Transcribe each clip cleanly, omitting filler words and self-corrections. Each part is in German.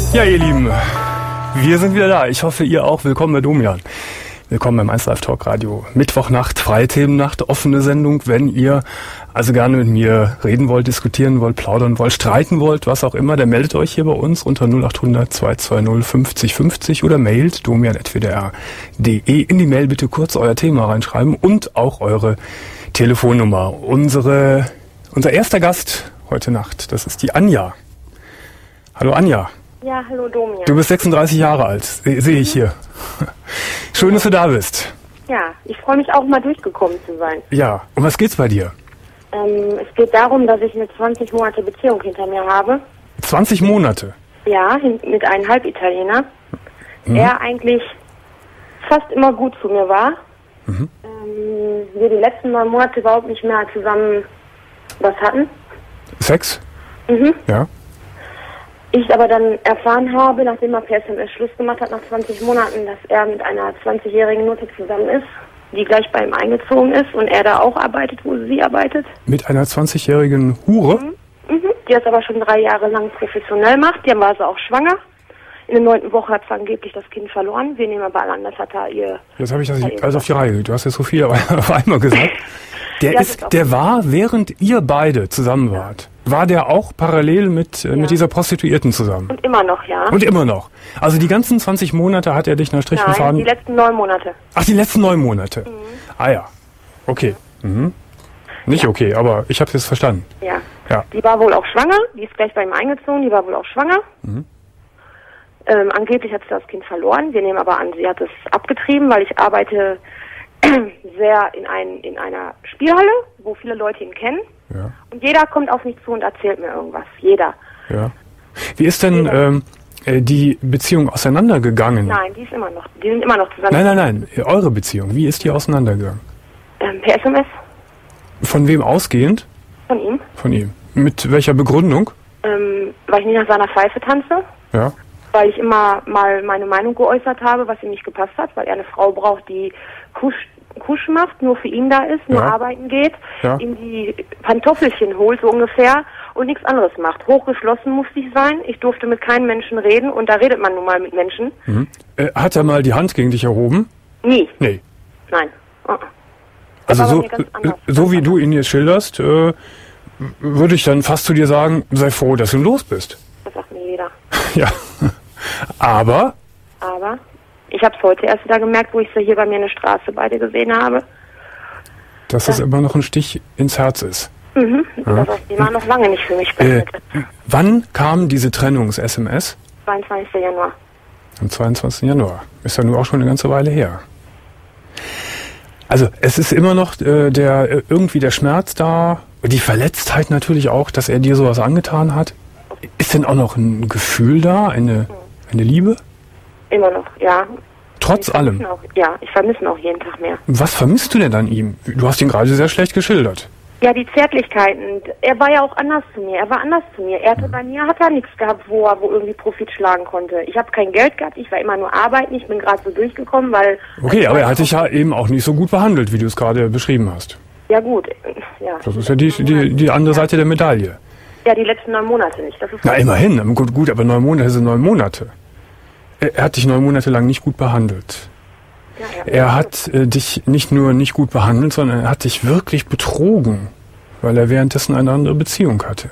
Ja, ihr Lieben, wir sind wieder da. Ich hoffe, ihr auch. Willkommen bei Domian. Willkommen beim 1 Live Talk Radio. Mittwochnacht, freie Themennacht, offene Sendung. Wenn ihr also gerne mit mir reden wollt, diskutieren wollt, plaudern wollt, streiten wollt, was auch immer, dann meldet euch hier bei uns unter 0800 220 50 50 oder mailt domian@wdr.de. In die Mail bitte kurz euer Thema reinschreiben und auch eure Telefonnummer. Unser erster Gast heute Nacht, das ist die Anja. Hallo Anja. Ja, hallo Domian. Du bist 36 Jahre alt, sehe ich hier. Schön, dass du da bist. Ja, ich freue mich auch mal durchgekommen zu sein. Ja, um was geht's bei dir? Es geht darum, dass ich eine 20 Monate Beziehung hinter mir habe. 20 Monate? Ja, mit einem Halbitaliener. Er eigentlich fast immer gut zu mir war. Wir die letzten 9 Monate überhaupt nicht mehr zusammen was hatten. Sex? Ja. Ich aber dann erfahren habe, nachdem er per SMS Schluss gemacht hat nach 20 Monaten, dass er mit einer 20-jährigen Nutte zusammen ist, die gleich bei ihm eingezogen ist und er da auch arbeitet, wo sie arbeitet. Mit einer 20-jährigen Hure? Die das aber schon 3 Jahre lang professionell macht. Die war sie auch schwanger. In der 9. Woche hat sie angeblich das Kind verloren. Wir nehmen aber an, das hat er ihr... Jetzt habe ich das alles auf die Reihe. Du hast jetzt so viel auf einmal gesagt. Der war, während ihr beide zusammen wart, war der auch parallel mit dieser Prostituierten zusammen? Und immer noch, ja. Und immer noch. Also die ganzen 20 Monate hat er dich nach Strich und Faden... Nein, die letzten 9 Monate. Ach, die letzten 9 Monate. Ah ja. Okay. Nicht okay, aber ich habe es jetzt verstanden. Ja. Die war wohl auch schwanger. Die ist gleich bei ihm eingezogen. Die war wohl auch schwanger. Angeblich hat sie das Kind verloren. Wir nehmen aber an, sie hat es abgetrieben, weil ich arbeite sehr in einer Spielhalle, wo viele Leute ihn kennen. Ja. Und jeder kommt auf mich zu und erzählt mir irgendwas. Jeder. Ja. Wie ist denn die Beziehung auseinandergegangen? Nein, die sind immer noch zusammen. Nein. Eure Beziehung, wie ist die auseinandergegangen? Per SMS. Von wem ausgehend? Von ihm. Von ihm. Mit welcher Begründung? Weil ich nicht nach seiner Pfeife tanze. Ja. Weil ich immer mal meine Meinung geäußert habe, was ihm nicht gepasst hat, weil er eine Frau braucht, die Kusch macht, nur für ihn da ist, nur arbeiten geht, ihm die Pantoffelchen holt, so ungefähr, und nichts anderes macht. Hochgeschlossen musste ich sein, ich durfte mit keinem Menschen reden, und da redet man nun mal mit Menschen. Hat er mal die Hand gegen dich erhoben? Nie. Nee. Nein. Also so wie du ihn jetzt schilderst, würde ich dann fast zu dir sagen, sei froh, dass du los bist. Das sagt mir jeder. Ja. Aber ich habe es heute erst wieder gemerkt, wo ich sie hier bei mir in der Straße beide gesehen habe. Dass das immer noch ein Stich ins Herz ist. Die war noch lange nicht für mich beendet. Wann kam diese Trennungs-SMS? 22. Januar. Am 22. Januar. Ist ja nun auch schon eine ganze Weile her. Also es ist immer noch irgendwie der Schmerz da, die Verletztheit natürlich auch, dass er dir sowas angetan hat. Ist denn auch noch ein Gefühl da, eine Liebe? Immer noch, ja. Trotz allem? Ich vermisse ihn auch jeden Tag mehr. Was vermisst du denn an ihm? Du hast ihn gerade sehr schlecht geschildert. Ja, die Zärtlichkeiten. Er war ja auch anders zu mir. Er war anders zu mir. Bei mir hat er nichts gehabt, wo irgendwie Profit schlagen konnte. Ich habe kein Geld gehabt. Ich war immer nur arbeiten. Ich bin gerade so durchgekommen, weil... Okay, aber er hat dich ja eben auch nicht so gut behandelt, wie du es gerade beschrieben hast. Ja, gut. Ja. Das ist ja die andere Seite der Medaille. Ja, die letzten 9 Monate nicht. Das ist na, immerhin. Gut, aber 9 Monate sind 9 Monate. Er hat dich 9 Monate lang nicht gut behandelt. Ja. Er hat dich nicht nur nicht gut behandelt, sondern er hat dich wirklich betrogen, weil er währenddessen eine andere Beziehung hatte.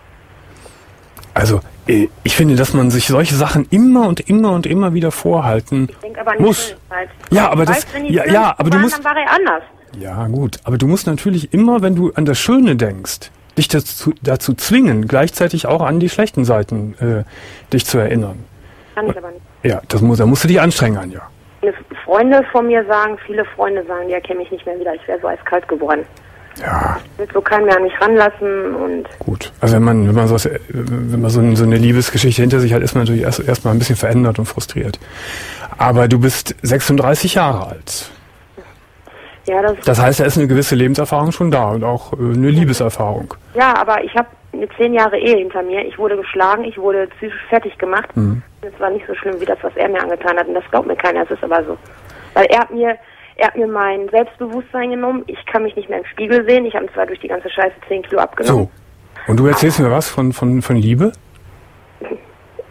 Also, ich finde, dass man sich solche Sachen immer und immer wieder vorhalten muss. Ja, aber aber du musst... Dann war er anders. Ja, gut. Aber du musst natürlich immer, wenn du an das Schöne denkst, dich dazu zwingen, gleichzeitig auch an die schlechten Seiten dich zu erinnern. Kann ich aber nicht. Ja, da musst du dich anstrengen, Anja. Viele Freunde sagen, die erkennen mich nicht mehr wieder. Ich wäre so eiskalt geworden. Ja. Ich will so keinen mehr an mich ranlassen und... Gut. Also wenn man so eine Liebesgeschichte hinter sich hat, ist man natürlich erstmal ein bisschen verändert und frustriert. Aber du bist 36 Jahre alt. Ja, das heißt, da ist eine gewisse Lebenserfahrung schon da und auch eine Liebeserfahrung. Ja, aber ich habe eine 10 Jahre Ehe hinter mir. Ich wurde geschlagen, ich wurde psychisch fertig gemacht. Das war nicht so schlimm wie das, was er mir angetan hat. Und das glaubt mir keiner, es ist aber so. Weil er hat mir mein Selbstbewusstsein genommen. Ich kann mich nicht mehr im Spiegel sehen. Ich habe zwar durch die ganze Scheiße 10 Kilo abgenommen. So. Und du erzählst mir was von Liebe?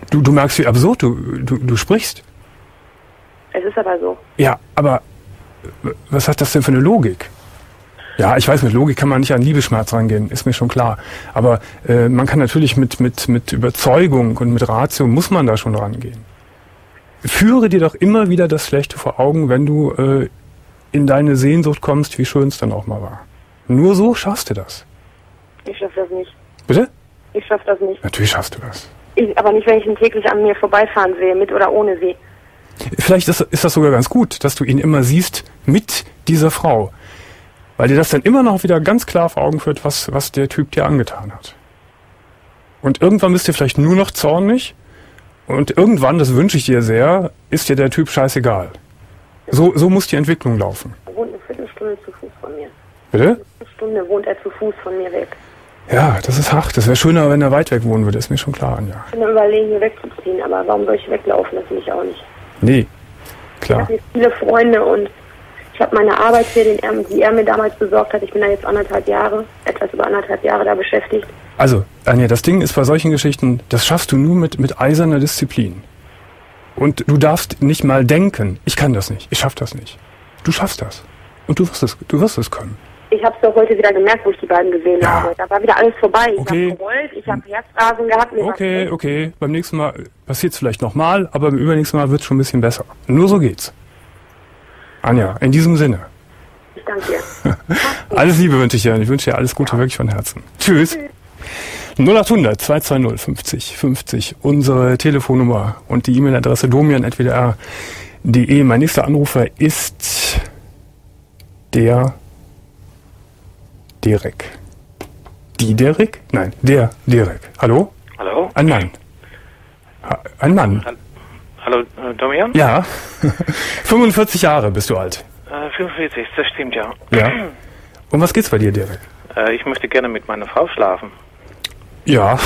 Du merkst, wie absurd du sprichst. Es ist aber so. Ja, aber was hat das denn für eine Logik? Ja, ich weiß, mit Logik kann man nicht an Liebesschmerz rangehen, ist mir schon klar. Aber man kann natürlich mit Überzeugung und mit Ratio muss man da schon rangehen. Führe dir doch immer wieder das Schlechte vor Augen, wenn du in deine Sehnsucht kommst, wie schön es dann auch mal war. Nur so schaffst du das. Ich schaff das nicht. Bitte? Ich schaff das nicht. Natürlich schaffst du das. Aber nicht, wenn ich ihn täglich an mir vorbeifahren sehe, mit oder ohne sie. Vielleicht ist das sogar ganz gut, dass du ihn immer siehst mit dieser Frau. Weil dir das dann immer noch wieder ganz klar vor Augen führt, was der Typ dir angetan hat. Und irgendwann bist du vielleicht nur noch zornig. Und irgendwann, das wünsche ich dir sehr, ist dir der Typ scheißegal. So muss die Entwicklung laufen. Er wohnt eine Viertelstunde zu Fuß von mir. Bitte? Eine Viertelstunde wohnt er zu Fuß von mir weg. Ja, das ist hart. Das wäre schöner, wenn er weit weg wohnen würde. Ist mir schon klar, Anja. Ich bin am Überlegen, hier wegzuziehen, aber warum soll ich weglaufen? Das will ich auch nicht. Nee, klar. Ich habe hier viele Freunde und ich habe meine Arbeit hier, die er mir damals besorgt hat. Ich bin da jetzt etwas über 1,5 Jahre da beschäftigt. Also, Anja, das Ding ist bei solchen Geschichten, das schaffst du nur mit eiserner Disziplin. Und du darfst nicht mal denken, ich kann das nicht, ich schaff das nicht. Du schaffst das. Und du wirst es können. Ich habe es doch heute wieder gemerkt, wo ich die beiden gesehen habe. Da war wieder alles vorbei. Ich habe gerollt, ich habe Herzrasen gehabt. Okay. Beim nächsten Mal passiert es vielleicht nochmal, aber beim übernächsten Mal wird es schon ein bisschen besser. Nur so geht's. Anja, in diesem Sinne. Ich danke dir. Alles Liebe wünsche ich dir. Ich wünsche dir alles Gute, wirklich von Herzen. Tschüss. 0800 220 50 50, unsere Telefonnummer und die E-Mail-Adresse domian@wdr.de. Mein nächster Anrufer ist der Derek. Die Derek? Nein, der Derek. Hallo? Hallo? Ein Mann. Ein Mann. Hallo, Domian? Ja. 45 Jahre bist du alt. 45, das stimmt, ja. Ja. Um was geht's bei dir, Derek? Ich möchte gerne mit meiner Frau schlafen. Ja.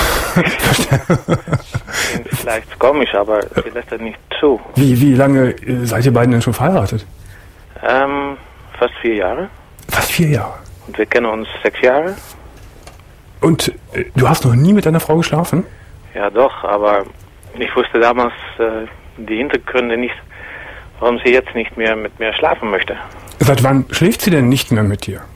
Vielleicht komisch, aber sie lässt das nicht zu. Wie lange seid ihr beiden denn schon verheiratet? Fast 4 Jahre. Fast 4 Jahre. Und wir kennen uns 6 Jahre. Und du hast noch nie mit deiner Frau geschlafen? Ja doch, aber ich wusste damals die Hintergründe nicht, warum sie jetzt nicht mehr mit mir schlafen möchte. Seit wann schläft sie denn nicht mehr mit dir?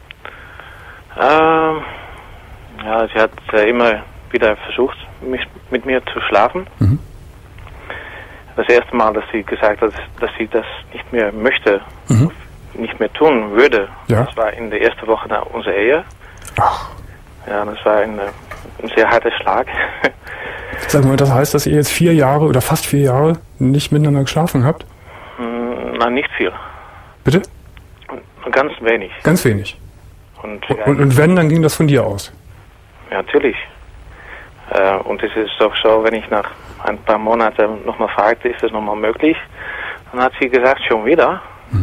Ja, sie hat immer wieder versucht, mit mir zu schlafen. Mhm. Das erste Mal, dass sie gesagt hat, dass sie das nicht mehr möchte, nicht mehr tun würde, das war in der ersten Woche nach unserer Ehe. Ach. Ja, das war ein sehr harter Schlag. Sag mal, das heißt, dass ihr jetzt 4 Jahre oder fast 4 Jahre nicht miteinander geschlafen habt? Nein, nicht viel. Bitte? Ganz wenig. Ganz wenig. Und wenn, dann ging das von dir aus? Ja, natürlich. Und es ist doch so, wenn ich nach ein paar Monaten nochmal fragte, ist das nochmal möglich? Dann hat sie gesagt, schon wieder.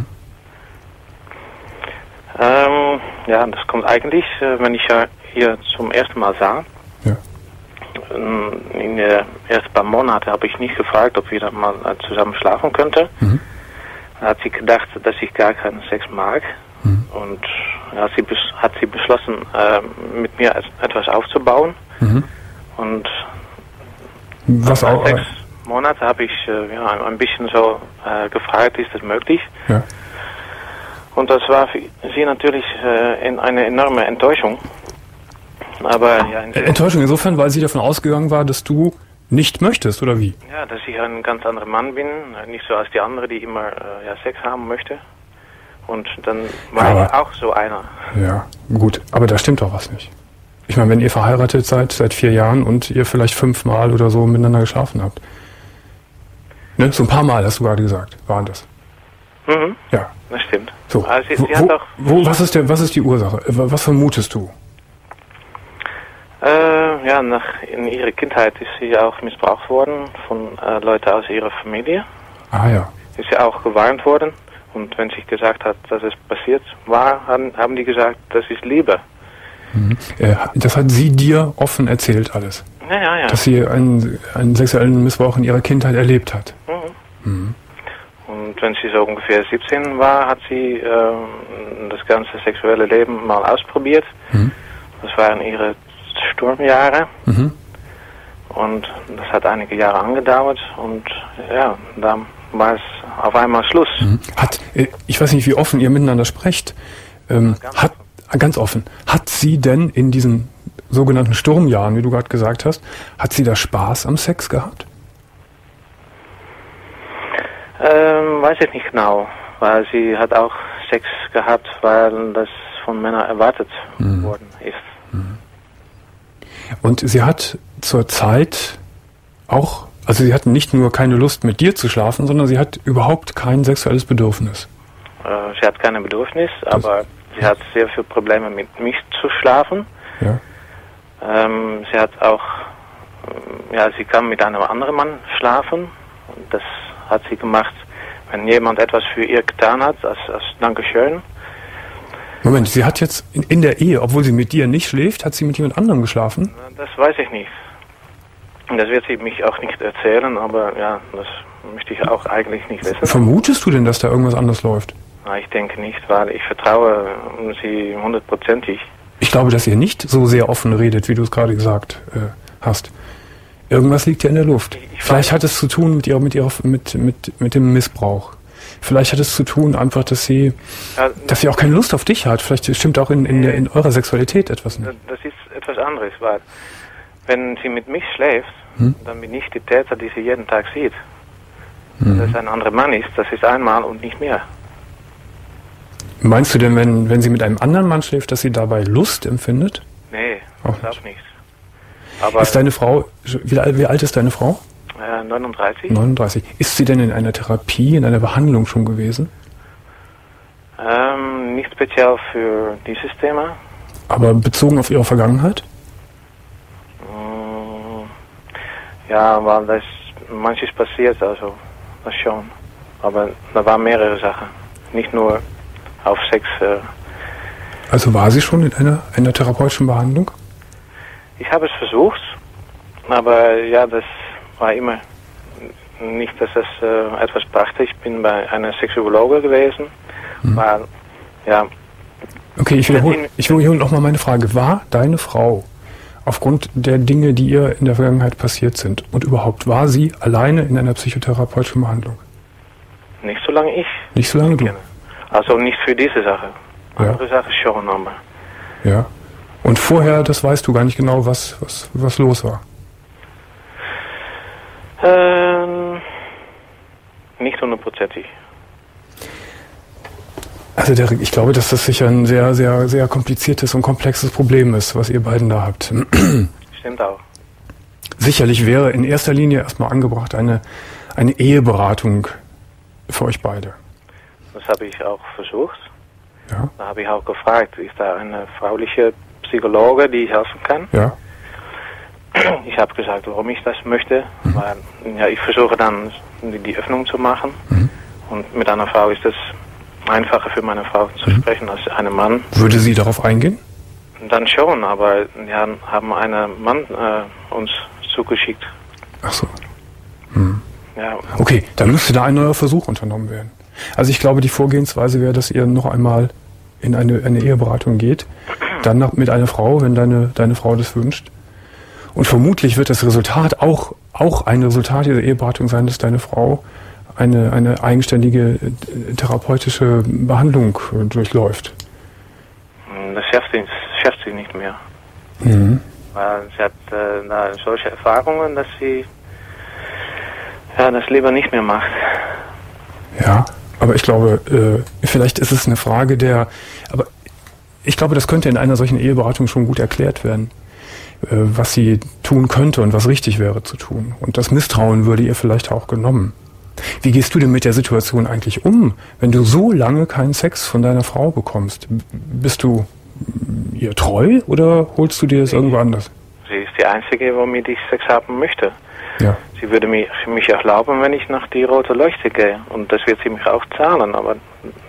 Ja, das kommt eigentlich, wenn ich ja hier zum ersten Mal sah. Ja. In den ersten paar Monaten habe ich nicht gefragt, ob wir dann mal zusammen schlafen könnten. Dann hat sie gedacht, dass ich gar keinen Sex mag. Und hat sie beschlossen, mit mir etwas aufzubauen. Und was nach auch 6 Monate habe ich ein bisschen so gefragt, ist das möglich? Ja. Und das war für sie natürlich eine enorme Enttäuschung. Aber ja, Enttäuschung insofern, weil sie davon ausgegangen war, dass du nicht möchtest, oder wie? Ja, dass ich ein ganz anderer Mann bin, nicht so als die andere, die immer Sex haben möchte. Und dann war ich auch so einer. Ja, gut, aber da stimmt doch was nicht. Ich meine, wenn ihr verheiratet seid seit 4 Jahren und ihr vielleicht 5 Mal oder so miteinander geschlafen habt. Ne? So ein paar Mal, hast du gerade gesagt, waren das. Ja. Das stimmt. So. Also sie hat auch was ist die Ursache? Was vermutest du? Ja, in ihrer Kindheit ist sie auch missbraucht worden von Leuten aus ihrer Familie. Ah ja. Ist sie auch gewarnt worden. Und wenn sie gesagt hat, dass es passiert war, haben die gesagt, das ist Liebe. Das hat sie dir offen erzählt alles? Ja. Dass sie einen sexuellen Missbrauch in ihrer Kindheit erlebt hat? Und wenn sie so ungefähr 17 war, hat sie das ganze sexuelle Leben mal ausprobiert. Das waren ihre Sturmjahre. und das hat einige Jahre angedauert und ja, da war es auf einmal Schluss. Ich weiß nicht, wie offen ihr miteinander sprecht. Ganz offen. Hat sie denn in diesen sogenannten Sturmjahren, wie du gerade gesagt hast, hat sie da Spaß am Sex gehabt? Weiß ich nicht genau, weil sie hat auch Sex gehabt, weil das von Männern erwartet worden ist. Und sie hat zur Zeit auch, also sie hat nicht nur keine Lust mit dir zu schlafen, sondern sie hat überhaupt kein sexuelles Bedürfnis. Sie hat kein Bedürfnis, aber sie hat sehr viele Probleme mit mich zu schlafen. Ja. Sie hat auch, sie kann mit einem anderen Mann schlafen. Das hat sie gemacht, wenn jemand etwas für ihr getan hat, als Dankeschön. Moment, sie hat jetzt in der Ehe, obwohl sie mit dir nicht schläft, hat sie mit jemand anderem geschlafen? Das weiß ich nicht. Das wird sie mich auch nicht erzählen, aber ja, das möchte ich auch eigentlich nicht wissen. Vermutest du denn, dass da irgendwas anders läuft? Na, ich denke nicht, weil ich vertraue sie 100%ig. Ich glaube, dass ihr nicht so sehr offen redet, wie du es gerade gesagt hast. Irgendwas liegt ja in der Luft. Vielleicht hat es zu tun mit dem Missbrauch. Vielleicht hat es zu tun einfach, dass sie auch keine Lust auf dich hat. Vielleicht stimmt auch in eurer Sexualität etwas nicht. Das ist etwas anderes, weil wenn sie mit mich schläft, dann bin ich die Täter, die sie jeden Tag sieht. Dass es ein anderer Mann ist, das ist einmal und nicht mehr. Meinst du denn, wenn sie mit einem anderen Mann schläft, dass sie dabei Lust empfindet? Nee, auch nicht. Aber ist deine Frau, wie alt ist deine Frau? 39. 39. Ist sie denn in einer Therapie, in einer Behandlung schon gewesen? Nicht speziell für dieses Thema. Aber bezogen auf ihre Vergangenheit? Ja, weil das manches passiert, also das schon. Aber da waren mehrere Sachen. Nicht nur auf Sex. Also war sie schon in einer therapeutischen Behandlung? Ich habe es versucht, aber ja, das war immer nicht, dass es etwas brachte. Ich bin bei einer Sexologe gewesen, weil, ja... Okay, ich wiederhole nochmal meine Frage. War deine Frau, aufgrund der Dinge, die ihr in der Vergangenheit passiert sind, und überhaupt, war sie alleine in einer psychotherapeutischen Behandlung? Nicht solange ich. Nicht solange du? Kenne. Also nicht für diese Sache. Andere Sache schon, aber... Ja. Und vorher, das weißt du gar nicht genau, was los war? Nicht 100%. Also Derek, ich glaube, dass das sicher ein sehr, sehr, sehr kompliziertes und komplexes Problem ist, was ihr beiden da habt. Stimmt auch. Sicherlich wäre in erster Linie erstmal angebracht eine Eheberatung für euch beide. Das habe ich auch versucht. Ja. Da habe ich auch gefragt, ist da eine frauliche Psychologe, die helfen kann? Ja. Ich habe gesagt, warum ich das möchte. Weil, ja, ich versuche dann die Öffnung zu machen. Und mit einer Frau ist es einfacher für meine Frau zu sprechen als einem Mann. Würde sie darauf eingehen? Dann schon, aber ja, haben einen Mann uns zugeschickt. Ach so. Ja. Okay, dann müsste da ein neuer Versuch unternommen werden. Also ich glaube, die Vorgehensweise wäre, dass ihr noch einmal in eine Eheberatung geht, dann mit einer Frau, wenn deine Frau das wünscht. Und vermutlich wird das Resultat auch ein Resultat dieser Eheberatung sein, dass deine Frau eine eigenständige therapeutische Behandlung durchläuft. Das schafft sie nicht mehr. Weil sie hat da solche Erfahrungen, dass sie das lieber nicht mehr macht. Ja, aber ich glaube, vielleicht ist es eine Frage aber ich glaube, das könnte in einer solchen Eheberatung schon gut erklärt werden, was sie tun könnte und was richtig wäre zu tun. Und das Misstrauen würde ihr vielleicht auch genommen. Wie gehst du denn mit der Situation eigentlich um, wenn du so lange keinen Sex von deiner Frau bekommst? Bist du ihr treu oder holst du dir das irgendwo anders? Sie ist die Einzige, womit ich Sex haben möchte. Ja. Sie würde mich erlauben, wenn ich nach die rote Leuchte gehe. Und das wird sie mich auch zahlen, aber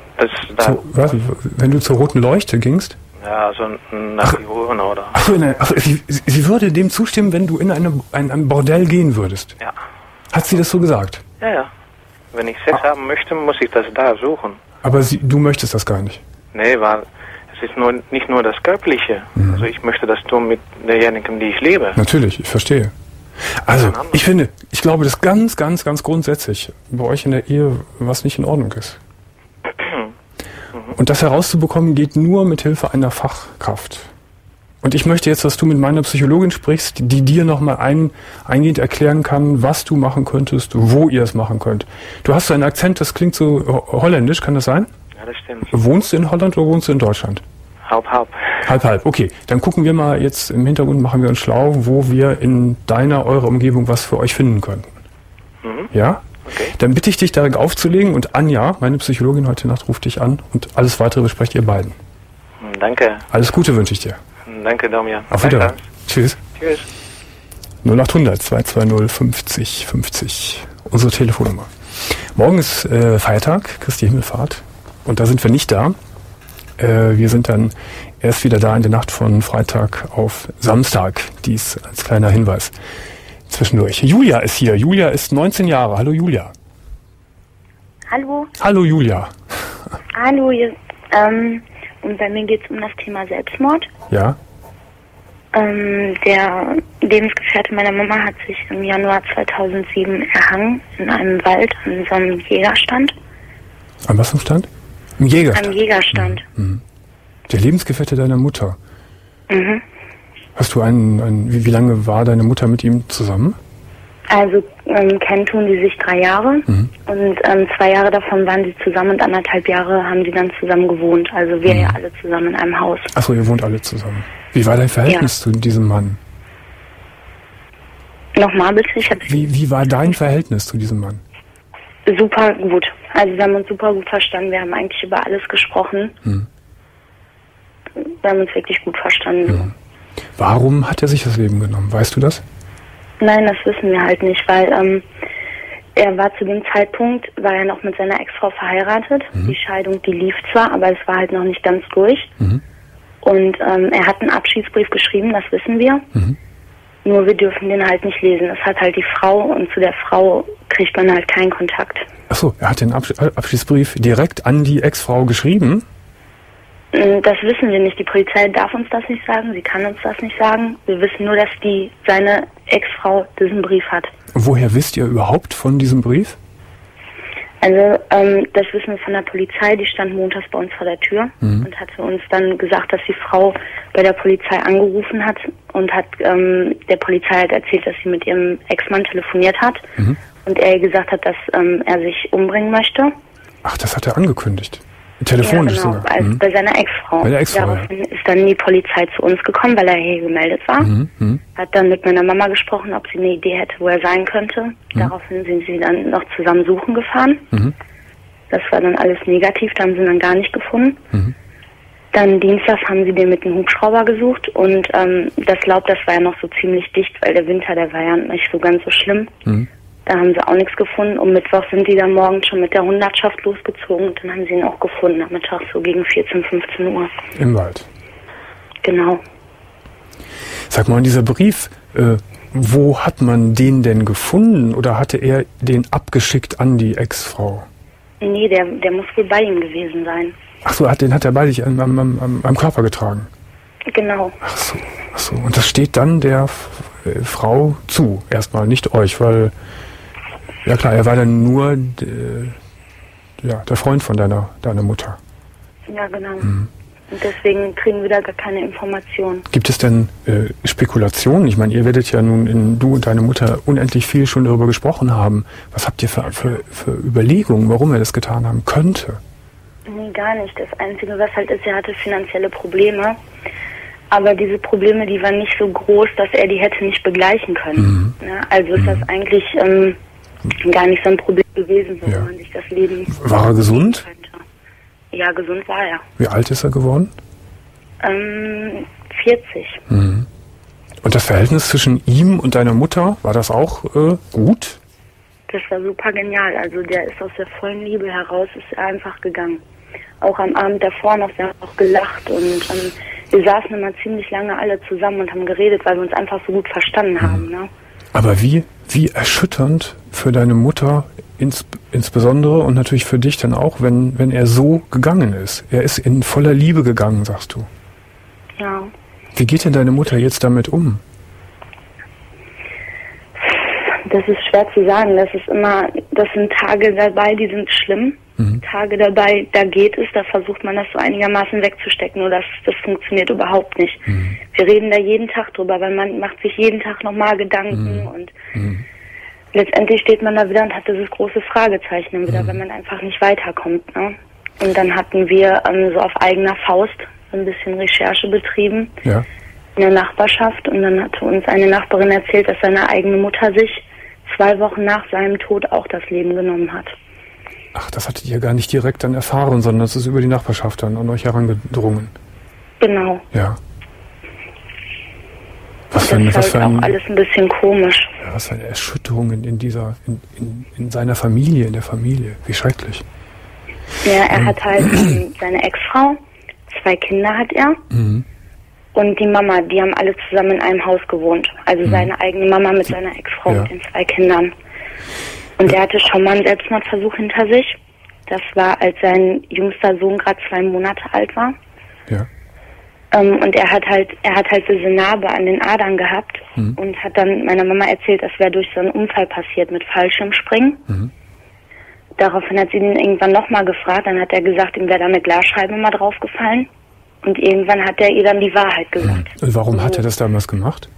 wenn du zur roten Leuchte gingst? Ja, also nach die Uhren, oder? Sie würde dem zustimmen, wenn du in ein Bordell gehen würdest? Ja. Hat sie das so gesagt? Ja. Wenn ich Sex haben möchte, muss ich das da suchen. Aber du möchtest das gar nicht? Nee, weil es ist nicht nur das Körperliche. Also ich möchte das tun mit derjenigen, die ich liebe. Natürlich, ich verstehe. Also, ich glaube, das ganz, ganz, ganz grundsätzlich bei euch in der Ehe was nicht in Ordnung ist. Und das herauszubekommen geht nur mit Hilfe einer Fachkraft. Und ich möchte jetzt, dass du mit meiner Psychologin sprichst, die dir nochmal eingehend erklären kann, was du machen könntest, wo ihr es machen könnt. Du hast so einen Akzent, das klingt so holländisch, kann das sein? Ja, das stimmt. Wohnst du in Holland oder wohnst du in Deutschland? Halb. Halb. Okay, dann gucken wir mal jetzt im Hintergrund, machen wir uns schlau, wo wir in eurer Umgebung was für euch finden könnten. Ja? Okay. Dann bitte ich dich, direkt aufzulegen und Anja, meine Psychologin heute Nacht, ruft dich an und alles weitere besprecht ihr beiden. Danke. Alles Gute wünsche ich dir. Danke, Domian. Auf Wiedersehen. Tschüss. Tschüss. 0800 220 50 50. Unsere Telefonnummer. Morgen ist Feiertag, Christi Himmelfahrt. Und da sind wir nicht da. Wir sind dann erst wieder da in der Nacht von Freitag auf Samstag. Dies als kleiner Hinweis zwischendurch. Julia ist hier. Julia ist 19 Jahre. Hallo Julia. Hallo. Hallo Julia. Hallo. Und bei mir geht es um das Thema Selbstmord. Ja. Der Lebensgefährte meiner Mama hat sich im Januar 2007 erhangen in einem Wald an so einem Jägerstand. An was im Stand? Im Jägerstand? Am Jägerstand. Mhm. Der Lebensgefährte deiner Mutter? Mhm. Hast du wie lange war deine Mutter mit ihm zusammen? Also kennen tun die sich 3 Jahre und 2 Jahre davon waren sie zusammen und 1,5 Jahre haben sie dann zusammen gewohnt. Also wir ja alle zusammen in einem Haus. Achso, ihr wohnt alle zusammen. Wie war dein Verhältnis zu diesem Mann? Nochmal bitte? Wie war dein Verhältnis zu diesem Mann? Super gut. Also wir haben uns super gut verstanden. Wir haben eigentlich über alles gesprochen. Wir haben uns wirklich gut verstanden. Warum hat er sich das Leben genommen? Weißt du das? Nein, das wissen wir halt nicht, weil er war zu dem Zeitpunkt, war er noch mit seiner Ex-Frau verheiratet. Die Scheidung, die lief zwar, aber es war halt noch nicht ganz durch. Und er hat einen Abschiedsbrief geschrieben, das wissen wir. Nur wir dürfen den halt nicht lesen. Das hat halt die Frau und zu der Frau kriegt man halt keinen Kontakt. Achso, er hat den Abschiedsbrief direkt an die Ex-Frau geschrieben? Das wissen wir nicht. Die Polizei darf uns das nicht sagen. Sie kann uns das nicht sagen. Wir wissen nur, dass seine Ex-Frau diesen Brief hat. Woher wisst ihr überhaupt von diesem Brief? Also, das wissen wir von der Polizei. Die stand montags bei uns vor der Tür und hatte uns dann gesagt, dass die Frau bei der Polizei angerufen hat und hat der Polizei halt erzählt, dass sie mit ihrem Ex-Mann telefoniert hat und er ihr gesagt hat, dass er sich umbringen möchte. Ach, das hat er angekündigt? Telefonisch sogar? Bei seiner Ex-Frau. Bei der Ex-Frau, Daraufhin ist dann die Polizei zu uns gekommen, weil er hier gemeldet war. Hat dann mit meiner Mama gesprochen, ob sie eine Idee hätte, wo er sein könnte. Daraufhin sind sie dann noch zusammen suchen gefahren. Das war dann alles negativ, da haben sie ihn dann gar nicht gefunden. Dann dienstags haben sie den mit dem Hubschrauber gesucht und das Laub, das war ja noch so ziemlich dicht, weil der Winter, der war ja nicht so ganz so schlimm. Da haben sie auch nichts gefunden. Um Mittwoch sind die dann morgens schon mit der Hundertschaft losgezogen und dann haben sie ihn auch gefunden, am Mittag so gegen 14, 15 Uhr. Im Wald? Genau. Sag mal, dieser Brief, wo hat man den denn gefunden oder hatte er den abgeschickt an die Ex-Frau? Nee, der muss wohl bei ihm gewesen sein. Ach so, den hat er bei dich am Körper getragen? Genau. Ach so. Und das steht dann der Frau zu, erstmal, nicht euch, weil, ja klar, er war dann nur der Freund von deiner Mutter. Ja, genau. Und deswegen kriegen wir da gar keine Informationen. Gibt es denn Spekulationen? Ich meine, ihr werdet ja nun, du und deine Mutter, unendlich viel schon darüber gesprochen haben. Was habt ihr für Überlegungen, warum er das getan haben könnte? Nee, gar nicht. Das Einzige, was halt ist, er hatte finanzielle Probleme. Aber diese Probleme, die waren nicht so groß, dass er die hätte nicht begleichen können. Ja, also ist das eigentlich gar nicht so ein Problem gewesen, wo man sich das Leben... War er gesund? Könnte. Ja, gesund war er. Wie alt ist er geworden? 40. Und das Verhältnis zwischen ihm und deiner Mutter, war das auch gut? Das war super genial. Also der ist aus der vollen Liebe heraus, ist er einfach gegangen. Auch am Abend davor noch, wir haben auch gelacht und wir saßen immer ziemlich lange alle zusammen und haben geredet, weil wir uns einfach so gut verstanden haben. Ne? Aber wie erschütternd für deine Mutter insbesondere und natürlich für dich dann auch, wenn er so gegangen ist. Er ist in voller Liebe gegangen, sagst du. Ja. Wie geht denn deine Mutter jetzt damit um? Das ist schwer zu sagen. Das sind Tage dabei, die sind schlimm. Tage dabei, da geht es, da versucht man das so einigermaßen wegzustecken, nur das funktioniert überhaupt nicht. Wir reden da jeden Tag drüber, weil man macht sich jeden Tag nochmal Gedanken und letztendlich steht man da wieder und hat dieses große Fragezeichen wieder, wenn man einfach nicht weiterkommt. Ne? Und dann hatten wir so auf eigener Faust ein bisschen Recherche betrieben in der Nachbarschaft und dann hatte uns eine Nachbarin erzählt, dass seine eigene Mutter sich 2 Wochen nach seinem Tod auch das Leben genommen hat. Ach, das hattet ihr gar nicht direkt dann erfahren, sondern das ist über die Nachbarschaft dann an euch herangedrungen. Genau. Ja. Das ist auch alles ein bisschen komisch. Ja, was für eine Erschütterung in seiner Familie, in der Familie. Wie schrecklich. Ja, er hat halt seine Ex-Frau, 2 Kinder hat er. Und die Mama, die haben alle zusammen in einem Haus gewohnt. Also seine eigene Mama mit seiner Ex-Frau und den 2 Kindern. Und er hatte schon mal einen Selbstmordversuch hinter sich. Das war, als sein jüngster Sohn gerade 2 Monate alt war. Ja. Und er hat halt diese Narbe an den Adern gehabt und hat dann meiner Mama erzählt, das wäre durch so einen Unfall passiert mit Fallschirmspringen. Daraufhin hat sie ihn irgendwann nochmal gefragt. Dann hat er gesagt, ihm wäre da eine Glasscheibe mal draufgefallen. Und irgendwann hat er ihr dann die Wahrheit gesagt. Und warum hat er das damals gemacht?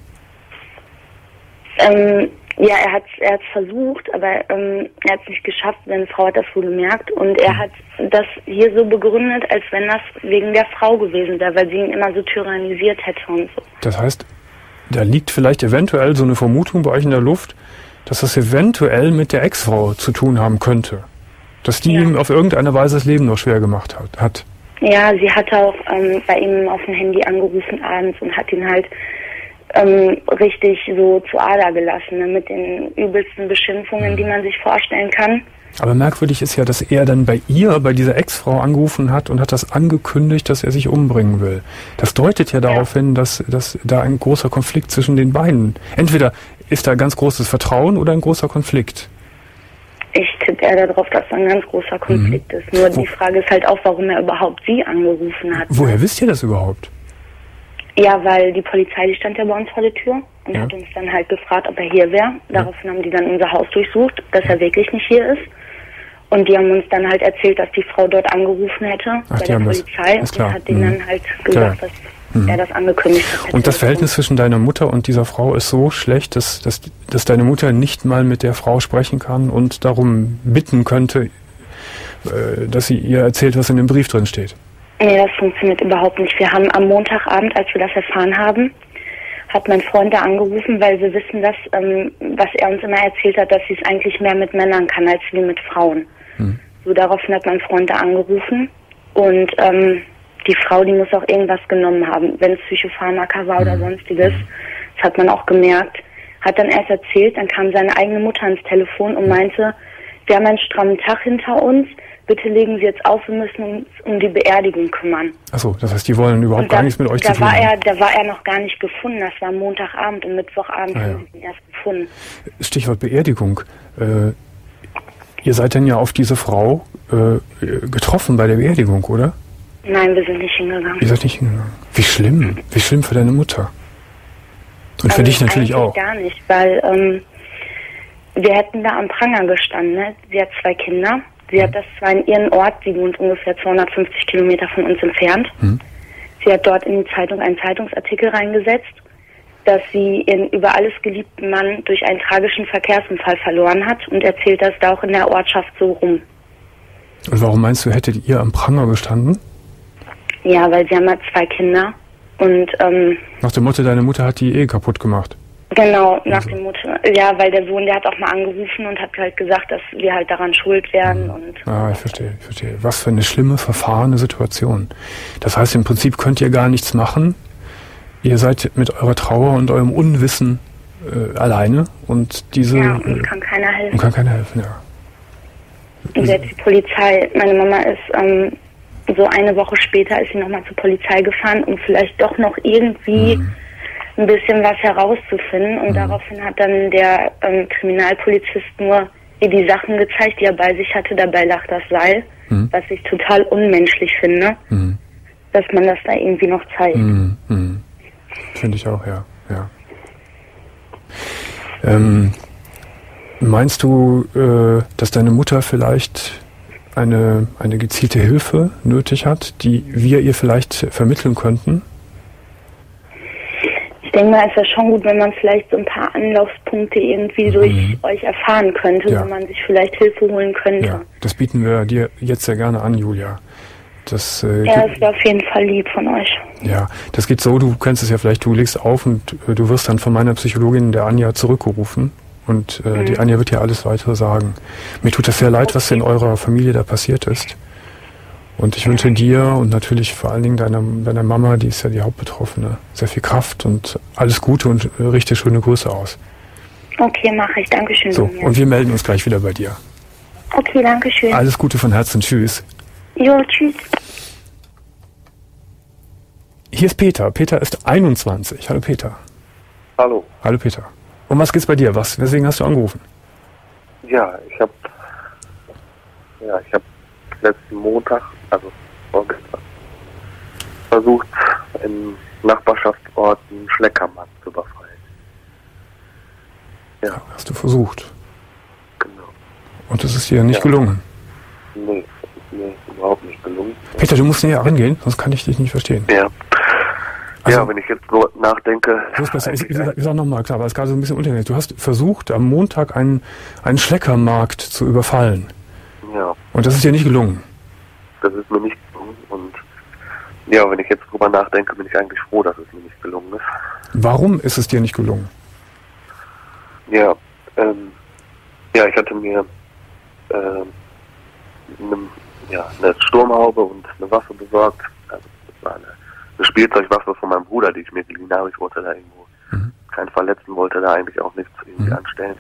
Ja, er hat's versucht, aber er hat es nicht geschafft. Seine Frau hat das wohl gemerkt und er hat das hier so begründet, als wenn das wegen der Frau gewesen wäre, weil sie ihn immer so tyrannisiert hätte und so. Das heißt, da liegt vielleicht eventuell so eine Vermutung bei euch in der Luft, dass das eventuell mit der Ex-Frau zu tun haben könnte. Dass die ihm auf irgendeine Weise das Leben noch schwer gemacht hat. Ja, sie hat auch bei ihm auf dem Handy angerufen abends und hat ihn halt richtig so zu Ader gelassen, ne, mit den übelsten Beschimpfungen, die man sich vorstellen kann. Aber merkwürdig ist ja, dass er dann bei dieser Ex-Frau angerufen hat und hat das angekündigt, dass er sich umbringen will. Das deutet ja darauf hin, dass da ein großer Konflikt zwischen den beiden. Entweder ist da ganz großes Vertrauen oder ein großer Konflikt. Ich tippe eher darauf, dass da ein ganz großer Konflikt ist. Nur die Frage ist halt auch, warum er überhaupt sie angerufen hat. Woher wisst ihr das überhaupt? Ja, weil die Polizei, die stand ja bei uns vor der Tür und hat uns dann halt gefragt, ob er hier wäre. Daraufhin haben die dann unser Haus durchsucht, dass er wirklich nicht hier ist. Und die haben uns dann halt erzählt, dass die Frau dort angerufen hätte bei der Polizei und hat denen dann halt gesagt, dass er das angekündigt hat. Und das Verhältnis zwischen deiner Mutter und dieser Frau ist so schlecht, dass deine Mutter nicht mal mit der Frau sprechen kann und darum bitten könnte, dass sie ihr erzählt, was in dem Brief drin steht. Nee, das funktioniert überhaupt nicht. Wir haben am Montagabend, als wir das erfahren haben, hat mein Freund da angerufen, weil wir wissen, dass, was er uns immer erzählt hat, dass sie es eigentlich mehr mit Männern kann als wie mit Frauen. So, daraufhin hat mein Freund da angerufen und die Frau, die muss auch irgendwas genommen haben, wenn es Psychopharmaka war oder sonstiges. Das hat man auch gemerkt. Hat dann erst erzählt, dann kam seine eigene Mutter ans Telefon und meinte, wir haben einen strammen Tag hinter uns, bitte legen Sie jetzt auf, wir müssen uns um die Beerdigung kümmern. Achso, das heißt, die wollen überhaupt gar nichts mit euch zu tun haben. Da war er noch gar nicht gefunden, das war Montagabend und Mittwochabend haben sie ihn erst gefunden. Stichwort Beerdigung. Ihr seid dann ja auf diese Frau getroffen bei der Beerdigung, oder? Nein, wir sind nicht hingegangen. Ihr seid nicht hingegangen. Wie schlimm für deine Mutter. Und für dich natürlich auch. Gar nicht, weil wir hätten da am Pranger gestanden. Ne? Sie hat 2 Kinder. Sie hat das zwar in ihren Ort, sie wohnt ungefähr 250 Kilometer von uns entfernt. Sie hat dort in die Zeitung einen Zeitungsartikel reingesetzt, dass sie ihren über alles geliebten Mann durch einen tragischen Verkehrsunfall verloren hat und erzählt das da auch in der Ortschaft so rum. Und warum meinst du, hättet ihr am Pranger gestanden? Ja, weil sie haben halt 2 Kinder und nach dem Motto, deine Mutter hat die Ehe kaputt gemacht. Genau, nach dem Mutter. Ja, weil der Sohn, der hat auch mal angerufen und hat halt gesagt, dass wir halt daran schuld werden. Und ich verstehe. Was für eine schlimme, verfahrene Situation. Das heißt, im Prinzip könnt ihr gar nichts machen. Ihr seid mit eurer Trauer und eurem Unwissen alleine und diese... Ja, und kann keiner helfen. Und kann keiner helfen, ja. Und selbst die Polizei, meine Mama ist... so eine Woche später ist sie nochmal zur Polizei gefahren, um vielleicht doch noch irgendwie ein bisschen was herauszufinden. Und daraufhin hat dann der Kriminalpolizist nur ihr die Sachen gezeigt, die er bei sich hatte. Dabei lag das Seil, was ich total unmenschlich finde, dass man das da irgendwie noch zeigt. Finde ich auch, ja. Meinst du, dass deine Mutter vielleicht eine gezielte Hilfe nötig hat, die wir ihr vielleicht vermitteln könnten? Ich denke mal, es wäre schon gut, wenn man vielleicht so ein paar Anlaufpunkte irgendwie durch euch erfahren könnte, wenn man sich vielleicht Hilfe holen könnte. Ja, das bieten wir dir jetzt sehr gerne an, Julia. Das wäre auf jeden Fall lieb von euch. Ja, das geht so, du kennst es ja vielleicht, du legst auf und du wirst dann von meiner Psychologin, der Anja, zurückgerufen. Und die Anja wird dir alles weitere sagen. Mir tut das sehr leid, was in eurer Familie da passiert ist. Und ich wünsche dir und natürlich vor allen Dingen deiner Mama, die ist ja die Hauptbetroffene, sehr viel Kraft und alles Gute und richte schöne Grüße aus. Okay, mache ich. Dankeschön. So, und wir melden uns gleich wieder bei dir. Okay, dankeschön. Alles Gute von Herzen. Tschüss. Jo, tschüss. Hier ist Peter. Peter ist 21. Hallo Peter. Hallo. Hallo Peter. Um was geht's bei dir? Weswegen hast du angerufen? Ja, ich habe letzten Montag, also vorgestern, versucht, im Nachbarschaftsort einen Schleckermarkt zu überfallen. Ja. Hast du versucht? Genau. Und das ist dir nicht gelungen? Nee, das ist mir überhaupt nicht gelungen. Peter, du musst näher rangehen, sonst kann ich dich nicht verstehen. Ja. Also, ja, wenn ich jetzt so nachdenke... Ich sag nochmal, klar, aber es ist gerade so ein bisschen untergängig. Du hast versucht, am Montag einen Schleckermarkt zu überfallen. Ja. Und das ist dir nicht gelungen? Das ist mir nicht gelungen. Und ja, wenn ich jetzt drüber nachdenke, bin ich eigentlich froh, dass es mir nicht gelungen ist. Warum ist es dir nicht gelungen? Ja, ich hatte mir eine Sturmhaube und eine Waffe besorgt. Also das war eine Spielzeugwaffe von meinem Bruder, die ich mir geliehen habe. Ich wollte da irgendwo keinen verletzen, wollte da eigentlich auch nichts irgendwie anstellen.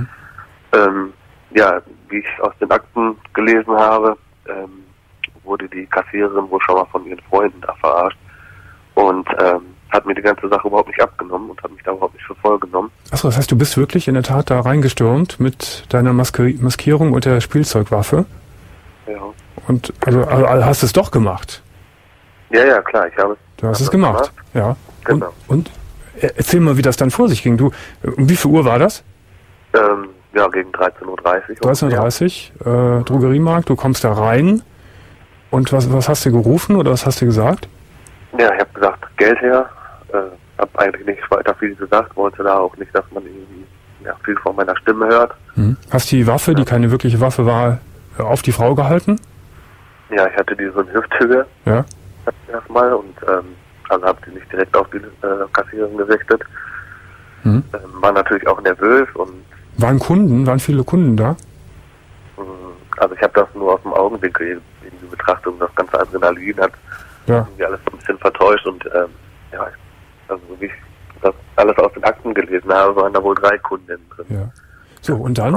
Wie ich aus den Akten gelesen habe, wurde die Kassiererin wohl schon mal von ihren Freunden da verarscht und hat mir die ganze Sache überhaupt nicht abgenommen und hat mich da überhaupt nicht für voll genommen. Achso, das heißt, du bist wirklich in der Tat da reingestürmt mit deiner Maskierung und der Spielzeugwaffe? Ja. Und also hast du es doch gemacht? Ja, klar, ich habe es. Du hast es gemacht, ja. Genau. Und erzähl mal, wie das dann vor sich ging. Um wie viel Uhr war das? Gegen 13:30 Uhr. 13:30 Uhr, Drogeriemarkt, du kommst da rein. Und was hast du gerufen oder was hast du gesagt? Ja, ich habe gesagt, Geld her. Habe eigentlich nicht weiter viel gesagt, wollte da auch nicht, dass man irgendwie viel von meiner Stimme hört. Hast du die Waffe, die keine wirkliche Waffe war, auf die Frau gehalten? Ja, ich hatte die so in Hüfthöhe. Ja. Erstmal und also habe die nicht direkt auf die Kassiererin gerichtet. War natürlich auch nervös und waren viele Kunden da? Also ich habe das nur aus dem Augenwinkel in die Betrachtung, das ganze Adrenalin hat irgendwie alles so ein bisschen vertäuscht und also wie ich das alles aus den Akten gelesen habe, waren da wohl 3 Kundinnen drin. Ja. So, und dann,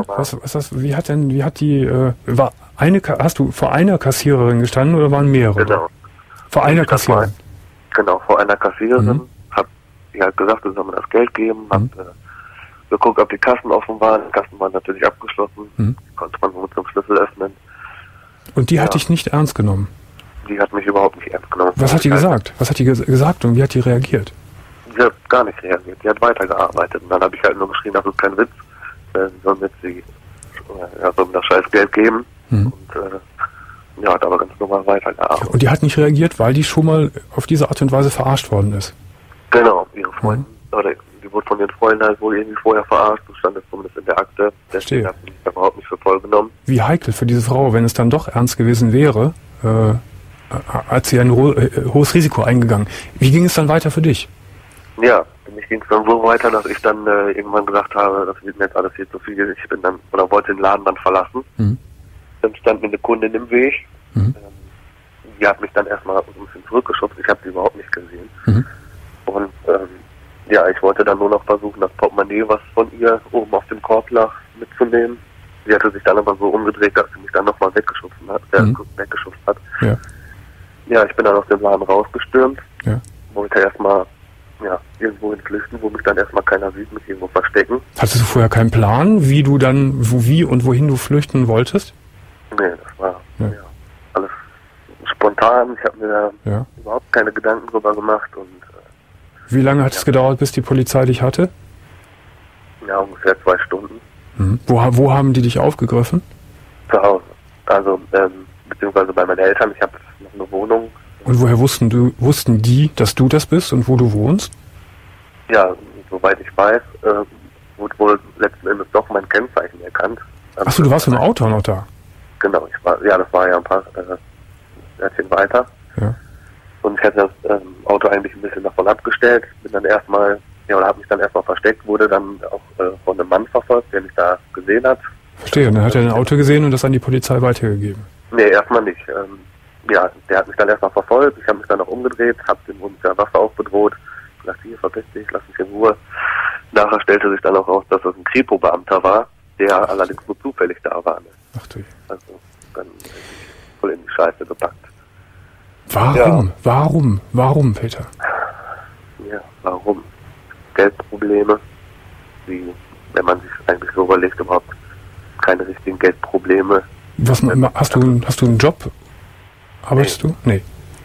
hast du vor einer Kassiererin gestanden oder waren mehrere? Genau. Vor einer Kassiererin? Genau, vor einer Kassiererin. Hab ich halt gesagt, du soll mir das Geld geben, hab geguckt, ob die Kassen offen waren. Die Kassen waren natürlich abgeschlossen. Konnte man nur mit einem Schlüssel öffnen. Und die hat dich nicht ernst genommen? Die hat mich überhaupt nicht ernst genommen. Was hat die gesagt? Was hat die gesagt und wie hat die reagiert? Die hat gar nicht reagiert. Die hat weitergearbeitet. Und dann habe ich halt nur geschrien, das ist kein Witz. Soll mir das scheiß Geld geben. Und hat aber ganz normal weitergearbeitet. Und die hat nicht reagiert, weil die schon mal auf diese Art und Weise verarscht worden ist? Genau, ihre Freundin. Oder die wurde von ihren Freunden halt wohl irgendwie vorher verarscht. Das stand jetzt zumindest in der Akte. Deswegen hat sie mich überhaupt nicht für voll genommen. Wie heikel für diese Frau, wenn es dann doch ernst gewesen wäre, hat sie ein hohes Risiko eingegangen. Wie ging es dann weiter für dich? Ja, für mich ging es dann so weiter, dass ich dann irgendwann gesagt habe, das wird mir jetzt alles hier zu viel. Ich bin dann, oder wollte den Laden dann verlassen. Dann stand mir eine Kundin im Weg. Die hat mich dann erstmal ein bisschen zurückgeschubst. Ich habe sie überhaupt nicht gesehen. Und ich wollte dann nur noch versuchen, das Portemonnaie, was von ihr oben auf dem Korb lag, mitzunehmen. Sie hatte sich dann aber so umgedreht, dass sie mich dann nochmal weggeschubst hat. Ja, ich bin dann aus dem Laden rausgestürmt. Wollte erstmal irgendwo hin flüchten, wo mich dann erstmal keiner sieht, mich irgendwo verstecken. Hattest du vorher keinen Plan, wie du dann, wie und wohin du flüchten wolltest? Nee, das war alles spontan. Ich habe mir da überhaupt keine Gedanken drüber gemacht. Und wie lange hat es gedauert, bis die Polizei dich hatte? Ja, ungefähr 2 Stunden. Wo haben die dich aufgegriffen? Zu Hause. Also, beziehungsweise bei meinen Eltern. Ich habe noch eine Wohnung. Und woher wussten die, dass du das bist und wo du wohnst? Ja, soweit ich weiß, wurde wohl letzten Endes doch mein Kennzeichen erkannt. Achso, du warst mit dem Auto noch da? Genau, das war ja ein paar Örtchen weiter. Ja. Und ich hätte das Auto eigentlich ein bisschen davon abgestellt, bin dann erstmal, habe mich dann erstmal versteckt, wurde dann auch von einem Mann verfolgt, der mich da gesehen hat. Verstehe, und dann hat er ein Auto gesehen und das an die Polizei weitergegeben? Nee, erstmal nicht. Der hat mich dann erstmal verfolgt, ich habe mich dann noch umgedreht, habe den mit der Waffe auch bedroht, gesagt, hier, verpiss dich, lass mich in Ruhe. Nachher stellte sich dann auch raus, dass das ein Kripo-Beamter war, der allerdings nur zufällig da war. Ne? Ach du. Also dann voll in die Scheiße gepackt. Warum? Ja. Warum, Peter? Ja, warum? Geldprobleme, wie, wenn man sich eigentlich so überlegt, überhaupt keine richtigen Geldprobleme. Hast du einen Job? Arbeitest du? Nee.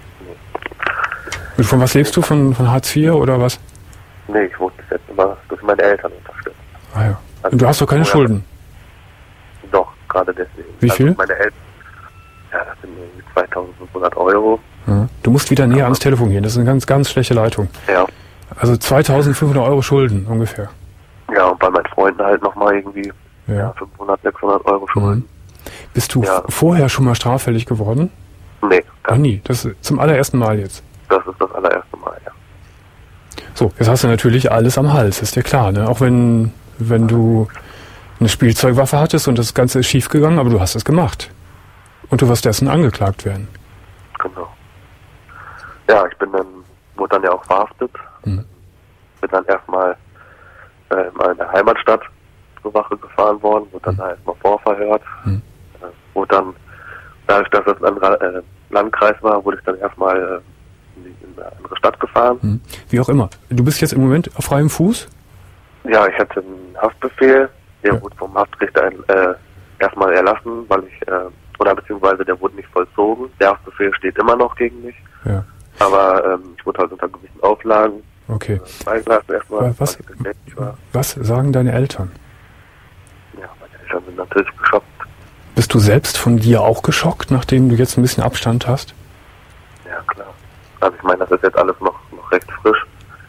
Und von was lebst du? Von Hartz IV oder was? Nee, ich wurde bis jetzt immer durch meine Eltern unterstützt. Ah ja. Also und du hast doch keine Schulden? Doch, gerade deswegen. Wie viel? Meine Eltern, das sind irgendwie 2.500 Euro. Ja. Du musst wieder näher ans Telefon gehen, das ist eine ganz, ganz schlechte Leitung. Ja. Also 2.500 Euro Schulden ungefähr. Ja, und bei meinen Freunden halt nochmal irgendwie 500, 600 Euro Schulden. Bist du vorher schon mal straffällig geworden? Nee. Ach nie, das ist zum allerersten Mal jetzt. Das ist das allererste Mal, ja. So, jetzt hast du natürlich alles am Hals, ist dir klar, ne? Auch wenn du eine Spielzeugwaffe hattest und das Ganze ist schief gegangen, aber du hast es gemacht. Und du wirst dessen angeklagt werden. Genau. Ja, wurde dann ja auch verhaftet. Bin dann erstmal in der Heimatstadt zur Wache gefahren worden, wurde dann da erstmal vorverhört. Wurde dann, dadurch, dass das ein Landkreis war, wurde ich dann erstmal in eine andere Stadt gefahren. Wie auch immer. Du bist jetzt im Moment auf freiem Fuß? Ja, ich hatte einen Haftbefehl, der wurde vom Haftrichter erstmal erlassen, weil beziehungsweise der wurde nicht vollzogen. Der Haftbefehl steht immer noch gegen mich. Ja. Aber ich wurde halt unter gewissen Auflagen freigelassen erstmal. Was sagen deine Eltern? Ja, meine Eltern sind natürlich geschockt. Bist du selbst von dir auch geschockt, nachdem du jetzt ein bisschen Abstand hast? Ja, klar. Also ich meine, das ist jetzt alles noch recht frisch.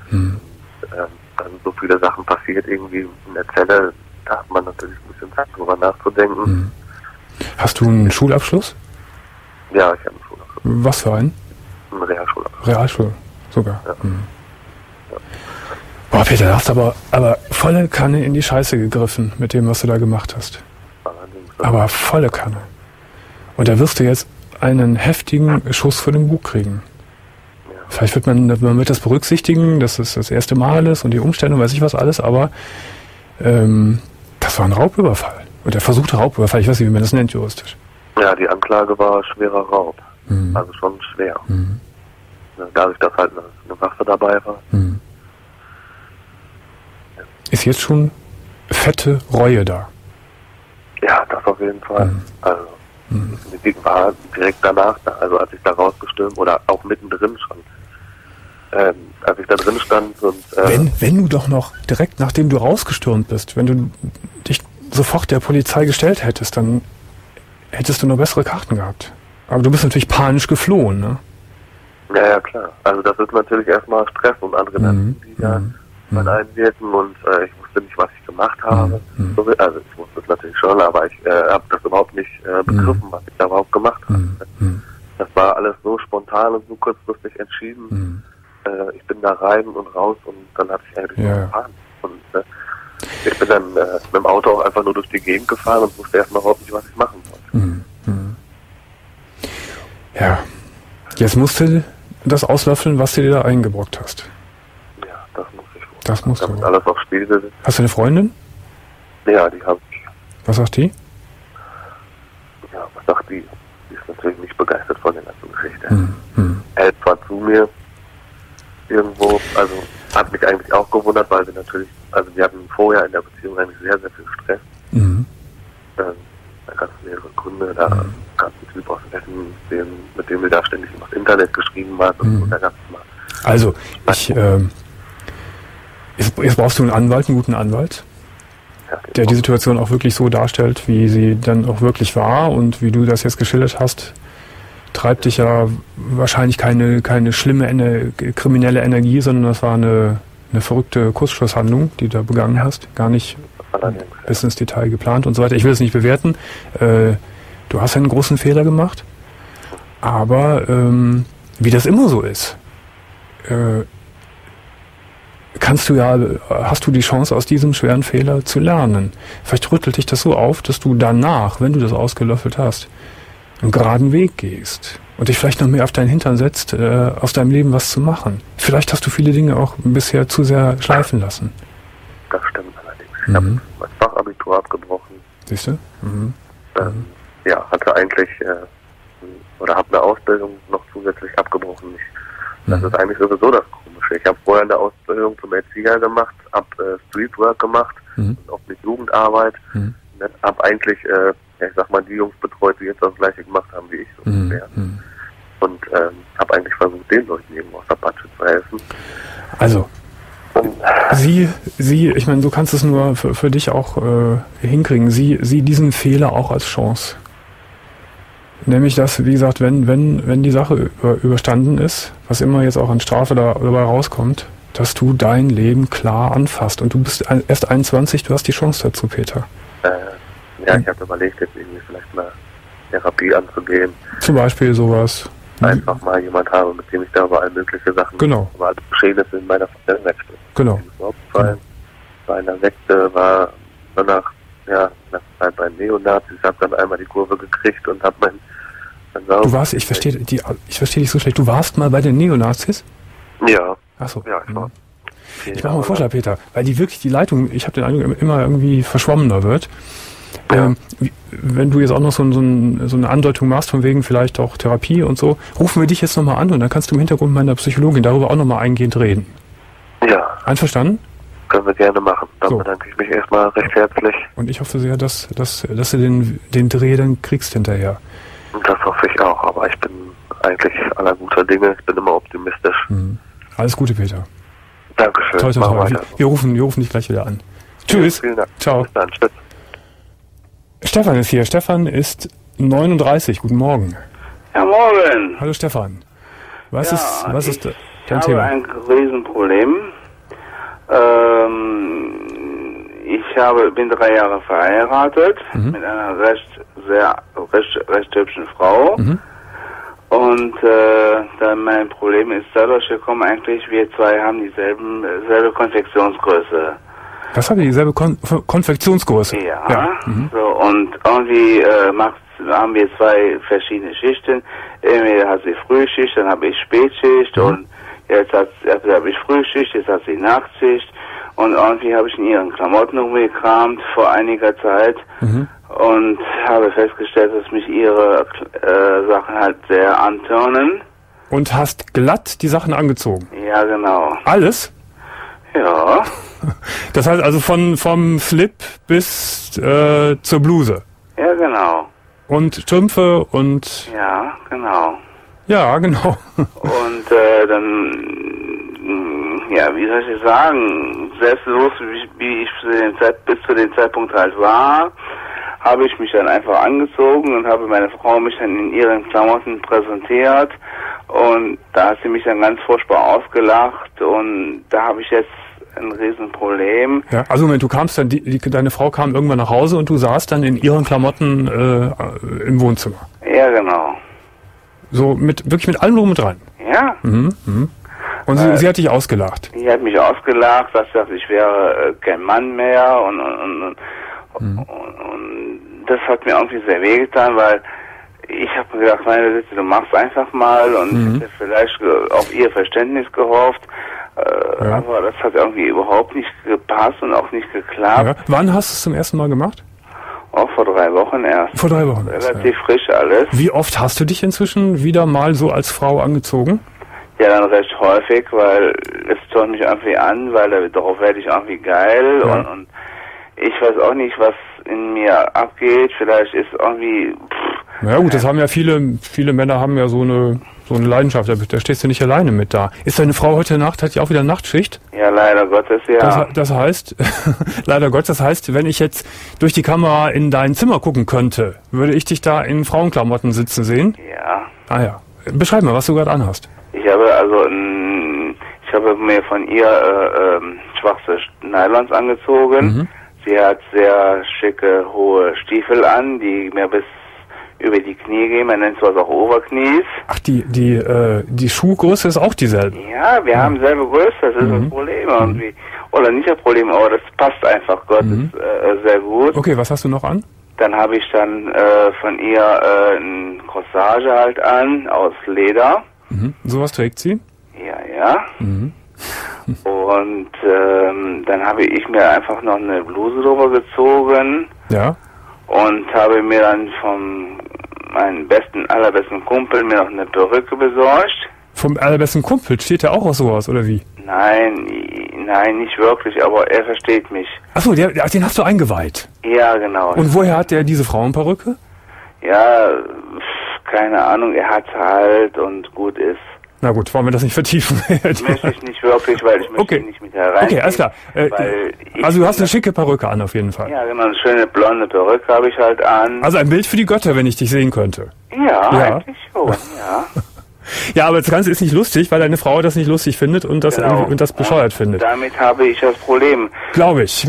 Da sind so viele Sachen passiert irgendwie in der Zelle. Da hat man natürlich ein bisschen Zeit, drüber nachzudenken. Hast du einen Schulabschluss? Ja, ich habe einen Schulabschluss. Was für einen? Ein Realschulabschluss. Realschule, sogar. Ja. Ja. Boah, Peter, du hast aber volle Kanne in die Scheiße gegriffen mit dem, was du da gemacht hast. Aber volle Kanne. Und da wirst du jetzt einen heftigen Schuss vor den Bug kriegen. Ja. Vielleicht wird man wird das berücksichtigen, dass es das erste Mal ist und die Umstände, weiß ich was alles, aber das war ein Raubüberfall. Und der versuchte Raubüberfall, ich weiß nicht, wie man das nennt juristisch. Ja, die Anklage war schwerer Raub. Also schon schwer. Dadurch, dass halt eine Waffe dabei war. Ist jetzt schon fette Reue da? Ja, das auf jeden Fall. Also, die war direkt danach, also als ich da rausgestürmt, oder auch mittendrin schon. Als ich da drin stand und... Wenn du doch noch direkt nachdem du rausgestürmt bist, wenn du dich sofort der Polizei gestellt hättest, dann hättest du noch bessere Karten gehabt. Aber du bist natürlich panisch geflohen, ne? Ja, klar. Also das ist natürlich erstmal Stress und Adrenalin, die da einwirken und ich wusste nicht, was ich gemacht habe. Also ich wusste es natürlich schon, aber ich habe das überhaupt nicht begriffen, was ich da überhaupt gemacht habe. Das war alles so spontan und so kurzfristig entschieden. Ich bin da rein und raus und dann hatte ich eigentlich gefahren. Und ich bin dann mit dem Auto auch einfach nur durch die Gegend gefahren und wusste erstmal überhaupt nicht, was ich machen wollte. Ja, jetzt musst du das auslöffeln, was du dir da eingebrockt hast. Ja, das muss ich. Das musst du. Alles aufs Spiel gesetzt. Hast du eine Freundin? Ja, die habe ich. Was sagt die? Ja, was sagt die? Die ist natürlich nicht begeistert von der ganzen Geschichte. Hält zwar zu mir irgendwo, also hat mich eigentlich auch gewundert, weil wir natürlich, also wir hatten vorher in der Beziehung eigentlich sehr, sehr viel Stress. Da gab es mehrere Gründe, da gab es einen Typ aus Essen, mit dem wir da ständig übers Internet geschrieben haben und so, da gab es mal. Also, jetzt brauchst du einen Anwalt, einen guten Anwalt. der die Situation auch wirklich so darstellt, wie sie dann auch wirklich war und wie du das jetzt geschildert hast, treibt dich ja wahrscheinlich keine schlimme kriminelle Energie, sondern das war eine verrückte Kurzschlusshandlung, die du da begangen hast. Gar nicht bis ins Detail geplant und so weiter. Ich will es nicht bewerten. Du hast einen großen Fehler gemacht, aber wie das immer so ist, hast du die Chance, aus diesem schweren Fehler zu lernen. Vielleicht rüttelt dich das so auf, dass du danach, wenn du das ausgelöffelt hast, einen geraden Weg gehst und dich vielleicht noch mehr auf deinen Hintern setzt, aus deinem Leben was zu machen. Vielleicht hast du viele Dinge auch bisher zu sehr schleifen lassen. Das stimmt allerdings. Ich habe mein Fachabitur abgebrochen. Siehst du? Hatte eigentlich oder habe eine Ausbildung noch zusätzlich abgebrochen. Das ist eigentlich sowieso das Komische. Ich habe vorher eine Ausbildung zum Erzieher gemacht, habe Streetwork gemacht und auch mit Jugendarbeit. Habe eigentlich, ich sag mal, die Jungs betreut, die jetzt das Gleiche gemacht haben wie ich so ungefähr. Und habe eigentlich versucht, den Leuten eben aus der Patsche zu helfen. Also, ich meine, du kannst es nur für dich auch hinkriegen. Sieh diesen Fehler auch als Chance. Nämlich, dass, wie gesagt, wenn die Sache überstanden ist, was immer jetzt auch an Strafe dabei rauskommt, dass du dein Leben klar anfasst. Und du bist erst 21, du hast die Chance dazu, Peter. Ich habe überlegt, jetzt irgendwie vielleicht eine Therapie anzugehen. Zum Beispiel sowas. Einfach mal jemand habe, mit dem ich da über all mögliche Sachen, über alles Geschehnisse in meiner Familie spreche. Genau. Bei einer Sekte war danach, nach Zeit bei Neonazis, habe dann einmal die Kurve gekriegt und habe Du warst, ich verstehe dich so schlecht, du warst mal bei den Neonazis? Ja. Achso. Ja, ich war. Ich mache mal einen Vorschlag, Peter, weil die Leitung, ich habe den Eindruck, immer irgendwie verschwommener wird. Ja. Wenn du jetzt auch noch so eine Andeutung machst, von wegen vielleicht auch Therapie und so, rufen wir dich jetzt nochmal an und dann kannst du im Hintergrund mit meiner Psychologin darüber auch nochmal eingehend reden. Ja. Einverstanden? Können wir gerne machen. Dann bedanke ich mich erstmal recht herzlich. Und ich hoffe sehr, dass du den Dreh dann kriegst hinterher. Das hoffe ich auch, aber ich bin eigentlich aller guter Dinge. Ich bin immer optimistisch. Alles Gute, Peter. Dankeschön. Toi, toi, toi. Wir rufen dich gleich wieder an. Tschüss. Vielen Dank. Ciao. Bis dann. Tschüss. Stefan ist hier. Stefan ist 39. Guten Morgen. Ja, morgen. Hallo Stefan. Was ist dein Thema? Ich habe ein Riesenproblem. Ich bin 3 Jahre verheiratet mit einer recht hübschen Frau. Und mein Problem ist dadurch gekommen, eigentlich wir zwei haben dieselbe Konfektionsgröße. Was habt ihr, dieselbe Konfektionsgröße? Ja. So, und irgendwie haben wir 2 verschiedene Schichten. Entweder hat sie Frühschicht, dann habe ich Spätschicht und jetzt habe ich Frühschicht, jetzt hat sie Nachtschicht. Und irgendwie habe ich in ihren Klamotten umgekramt vor einiger Zeit und habe festgestellt, dass mich ihre Sachen halt sehr antörnen. Und hast glatt die Sachen angezogen? Ja, genau. Alles? Ja. Das heißt also vom Slip bis zur Bluse? Ja, genau. Und Strümpfe und... Ja, genau. Ja, genau. Und dann... Ja, wie soll ich sagen, selbstlos wie ich bis zu dem Zeitpunkt halt war, habe ich mich dann einfach angezogen und habe meine Frau mich dann in ihren Klamotten präsentiert und da hat sie mich dann ganz furchtbar ausgelacht und da habe ich jetzt ein Riesenproblem. Ja, also Moment, du kamst dann, deine Frau kam irgendwann nach Hause und du saßt dann in ihren Klamotten im Wohnzimmer. Ja, genau. So wirklich mit allem drum und dran? Ja. Und sie hat dich ausgelacht? Sie hat mich ausgelacht, dass ich wäre kein Mann mehr und das hat mir irgendwie sehr wehgetan, weil ich habe mir gedacht, meine Güte, du machst einfach mal und ich hätte vielleicht auf ihr Verständnis gehofft, aber das hat irgendwie überhaupt nicht gepasst und auch nicht geklappt. Ja. Wann hast du es zum ersten Mal gemacht? Auch vor 3 Wochen erst. Vor 3 Wochen erst. Relativ frisch alles. Wie oft hast du dich inzwischen wieder mal so als Frau angezogen? Ja, dann recht häufig, weil es tut mich irgendwie an, weil darauf werde ich irgendwie geil und ich weiß auch nicht, was in mir abgeht. Vielleicht ist irgendwie... Na ja, gut, das haben ja viele Männer haben ja so so eine Leidenschaft, da stehst du nicht alleine mit da. Ist deine Frau heute Nacht, hat die auch wieder Nachtschicht? Ja, leider Gottes, ja. Das heißt, leider Gottes, das heißt, wenn ich jetzt durch die Kamera in dein Zimmer gucken könnte, würde ich dich da in Frauenklamotten sitzen sehen? Ja. Ah ja. Beschreib mal, was du gerade anhast. Ich habe mir von ihr schwarze Nylons angezogen. Sie hat sehr schicke, hohe Stiefel an, die mir bis über die Knie gehen. Man nennt sowas auch Oberknies. Ach, die Schuhgröße ist auch dieselbe? Ja, wir haben selbe Größe, das ist das Problem irgendwie. Oder nicht das Problem, aber das passt einfach Gott ist sehr gut. Okay, was hast du noch an? Dann habe ich dann von ihr ein Corsage halt an, aus Leder. Sowas trägt sie? Ja. Und dann habe ich mir einfach noch eine Bluse drüber gezogen. Ja. Und habe mir dann von meinem allerbesten Kumpel mir noch eine Perücke besorgt. Vom allerbesten Kumpel? Steht der auch auf sowas, oder wie? Nein, nicht wirklich, aber er versteht mich. Achso, den hast du eingeweiht? Ja, genau. Und woher hat der diese Frauenperücke? Ja, keine Ahnung, er hat halt und gut ist. Na gut, wollen wir das nicht vertiefen? Möchte ich nicht wirklich, weil ich möchte nicht mit herein. Okay, alles klar. Also du hast eine schicke Perücke an auf jeden Fall. Ja, genau, eine schöne blonde Perücke habe ich halt an. Also ein Bild für die Götter, wenn ich dich sehen könnte. Ja. Eigentlich schon, ja. Ja, aber das Ganze ist nicht lustig, weil deine Frau das nicht lustig findet und das bescheuert findet. Damit habe ich das Problem. Glaube ich.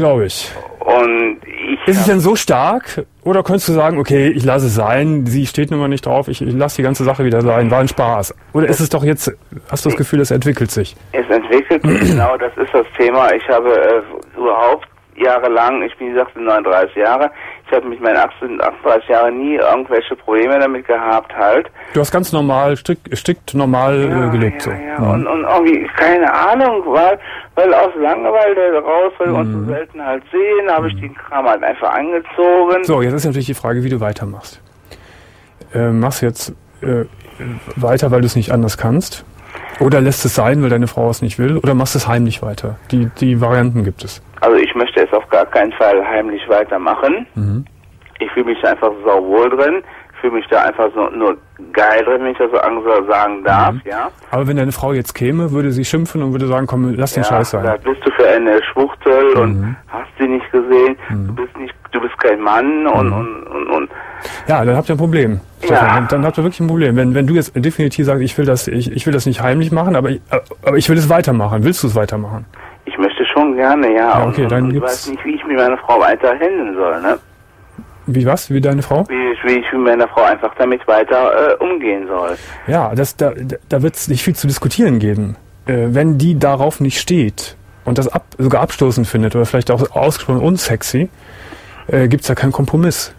Und ist es denn so stark? Oder könntest du sagen, okay, ich lasse es sein, sie steht nun mal nicht drauf, ich lasse die ganze Sache wieder sein, war ein Spaß? Oder ist es doch jetzt, hast du das Gefühl, es entwickelt sich? Es entwickelt sich, genau, das ist das Thema. Ich habe überhaupt jahrelang, ich bin wie gesagt 39 Jahre, ich habe mit meinen 38 Jahren nie irgendwelche Probleme damit gehabt halt. Du hast ganz normal, strikt normal gelebt. Ja. Und irgendwie, keine Ahnung, weil aus Langeweile raus, weil wir uns so selten halt sehen, habe ich den Kram halt einfach angezogen. So, jetzt ist natürlich die Frage, wie du weitermachst. Machst du jetzt weiter, weil du es nicht anders kannst? Oder lässt es sein, weil deine Frau es nicht will? Oder machst du es heimlich weiter? Die Varianten gibt es. Also ich möchte es auf gar keinen Fall heimlich weitermachen. Ich fühle mich da einfach sauwohl drin. Ich fühle mich da einfach so nur geil drin, wenn ich das so sagen darf, ja. Aber wenn deine Frau jetzt käme, würde sie schimpfen und würde sagen, komm, lass den Scheiß sein. Da bist du für eine Schwuchtel und hast sie nicht gesehen. Du bist kein Mann und. Ja, dann habt ihr ein Problem. Ja. Dann habt ihr wirklich ein Problem. Wenn du jetzt definitiv sagst, ich will das nicht heimlich machen, aber ich will es weitermachen. Willst du es weitermachen? Ich möchte schon gerne, ja. Okay, dann ich weiß nicht, wie ich mit meiner Frau weiter handeln soll, ne? Wie was? Wie deine Frau? Wie ich mit meiner Frau einfach damit weiter umgehen soll. Ja, da wird es nicht viel zu diskutieren geben. Wenn die darauf nicht steht und das sogar abstoßend findet oder vielleicht auch ausgesprochen unsexy, gibt es da keinen Kompromiss.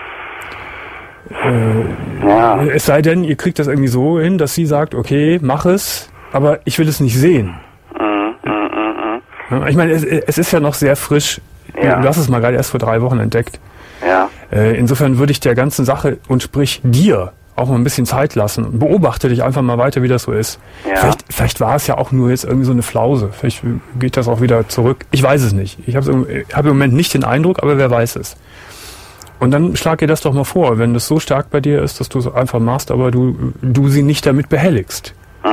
Es sei denn, ihr kriegt das irgendwie so hin, dass sie sagt, okay, mach es, aber ich will es nicht sehen. Ich meine, es ist ja noch sehr frisch. Ja. Du hast es mal gerade erst vor 3 Wochen entdeckt. Ja. Insofern würde ich der ganzen Sache und sprich dir auch mal ein bisschen Zeit lassen. Beobachte dich einfach mal weiter, wie das so ist. Ja. Vielleicht war es ja auch nur jetzt irgendwie so eine Flause. Vielleicht geht das auch wieder zurück. Ich weiß es nicht. Ich habe im Moment nicht den Eindruck, aber wer weiß es. Und dann schlag dir das doch mal vor, wenn das so stark bei dir ist, dass du es einfach machst, aber du sie nicht damit behelligst.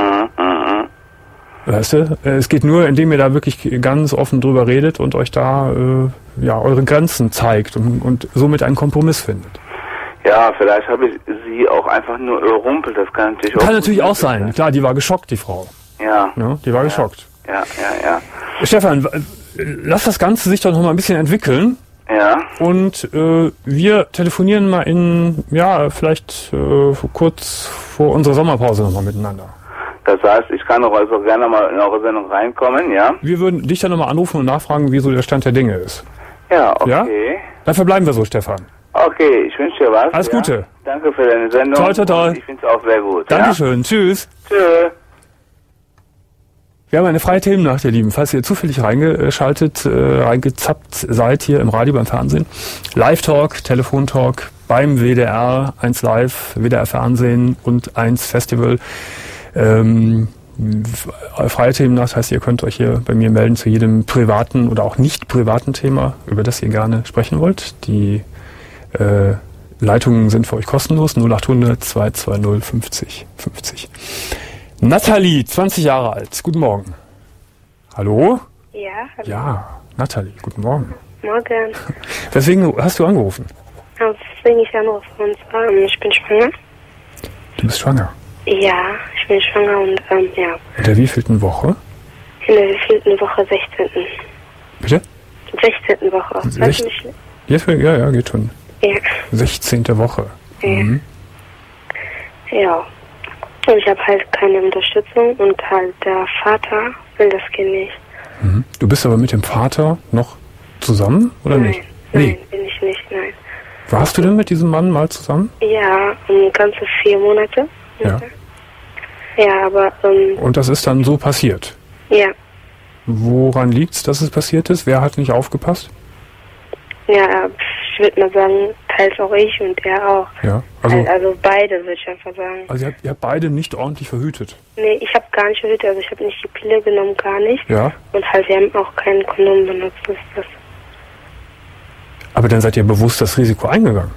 Weißt du? Es geht nur, indem ihr da wirklich ganz offen drüber redet und euch da eure Grenzen zeigt und somit einen Kompromiss findet. Ja, vielleicht habe ich sie auch einfach nur überrumpelt. Das kann natürlich auch sein. Klar, die war geschockt, die Frau. Ja. Die war geschockt. Ja. Stefan, lass das Ganze sich doch noch mal ein bisschen entwickeln. Ja. Und wir telefonieren mal vielleicht kurz vor unserer Sommerpause nochmal miteinander. Das heißt, ich kann auch also gerne mal in eure Sendung reinkommen, ja? Wir würden dich dann nochmal anrufen und nachfragen, wie so der Stand der Dinge ist. Ja, okay. Ja? Dann verbleiben wir so, Stefan. Okay, ich wünsche dir was. Alles Gute. Danke für deine Sendung. Toll. Ich finde es auch sehr gut. Dankeschön. Ja? Tschüss. Tschüss. Wir haben eine freie Themennacht, ihr Lieben. Falls ihr zufällig reingezappt seid hier im Radio, beim Fernsehen. Live-Talk, Telefontalk beim WDR, 1 Live, WDR Fernsehen und 1 Festival. Freie Themennacht heißt, ihr könnt euch hier bei mir melden zu jedem privaten oder auch nicht privaten Thema, über das ihr gerne sprechen wollt. Die Leitungen sind für euch kostenlos, 0800 220 50 50. Nathalie, 20 Jahre alt. Guten Morgen. Hallo? Ja, hallo. Ja, Nathalie, guten Morgen. Morgen. Weswegen hast du angerufen? Deswegen ich anrufe. Und zwar, ich bin schwanger. Du bist schwanger? Ja, ich bin schwanger und ja. In der wievielten Woche? In der wievielten Woche? 16. Bitte? 16. Woche. Ja, geht schon. Ja. 16. Woche. Ja. Mhm. Ja. Und ich habe halt keine Unterstützung und halt der Vater will das Kind nicht. Mhm. Du bist aber mit dem Vater noch zusammen, oder nein, nicht? Nein, bin ich nicht, nein. Warst du denn mit diesem Mann mal zusammen? Ja, ganze 4 Monate. Ja. Ja, aber... Und das ist dann so passiert? Ja. Woran liegt's, dass es passiert ist? Wer hat nicht aufgepasst? Ja, ich würde mal sagen, teils auch ich und er auch. Ja, also beide, würde ich einfach sagen. Also ihr habt beide nicht ordentlich verhütet? Nee, ich habe gar nicht verhütet, also ich habe nicht die Pille genommen, gar nicht. Ja. Und halt, wir haben auch kein Kondom benutzt, das ist das. Aber dann seid ihr bewusst das Risiko eingegangen?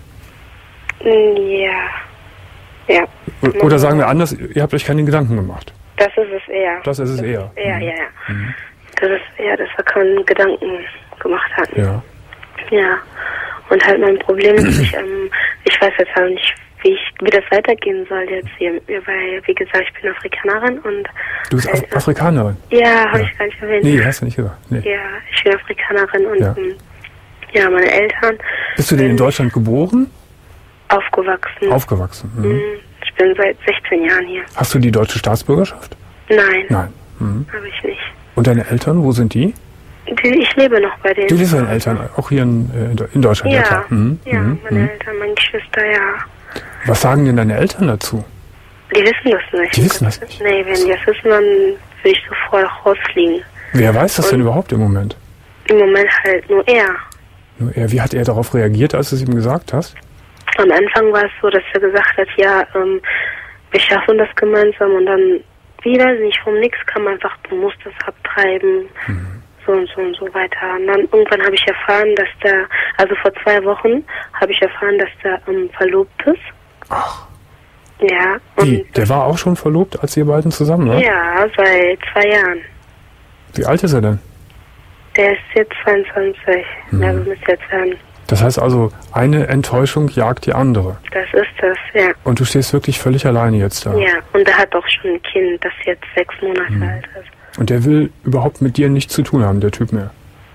Ja. Ja. Oder sagen wir anders, ihr habt euch keine Gedanken gemacht? Das ist es eher. Das ist es eher? Ja. Mhm. Das ist eher, dass wir keine Gedanken gemacht hatten. Ja. Ja. Und halt mein Problem ist, ich weiß jetzt halt nicht, wie das weitergehen soll jetzt hier, weil, wie gesagt, ich bin Afrikanerin und... Du bist halt, Afrikanerin? Ja, habe ich gar nicht erwähnt. Nee, hast du nicht gesagt. Nee. Ja, ich bin Afrikanerin und ja, meine Eltern... Bist du denn in Deutschland geboren? Aufgewachsen. Aufgewachsen. Mhm. Ich bin seit 16 Jahren hier. Hast du die deutsche Staatsbürgerschaft? Nein. Nein. Mhm. Habe ich nicht. Und deine Eltern, wo sind die? Ich lebe noch bei denen. Du lebst bei deinen Eltern, auch hier in Deutschland? Ja, klar. Mhm. Ja, meine Eltern, meine Geschwister, ja. Was sagen denn deine Eltern dazu? Die wissen das nicht. Die wissen das nicht? Nee, wenn die das wissen, dann würde ich sofort rausfliegen. Wer weiß das denn überhaupt im Moment? Im Moment halt nur er. Nur er. Wie hat er darauf reagiert, als du es ihm gesagt hast? Am Anfang war es so, dass er gesagt hat, ja, wir schaffen das gemeinsam und dann, wie weiß nicht, vom Nix kam einfach, du musst das abtreiben, so und so und so weiter. Und dann irgendwann habe ich erfahren, dass der, also vor 2 Wochen habe ich erfahren, dass der verlobt ist. Ach. Ja. Wie? Der war auch schon verlobt, als ihr beiden zusammen wart? Ja, seit 2 Jahren. Wie alt ist er denn? Der ist jetzt 22. Also müsste jetzt werden. Das heißt also, eine Enttäuschung jagt die andere. Das ist das, ja. Und du stehst wirklich völlig alleine jetzt da. Ja, und er hat auch schon ein Kind, das jetzt 6 Monate alt ist. Und der will überhaupt mit dir nichts zu tun haben, der Typ mehr?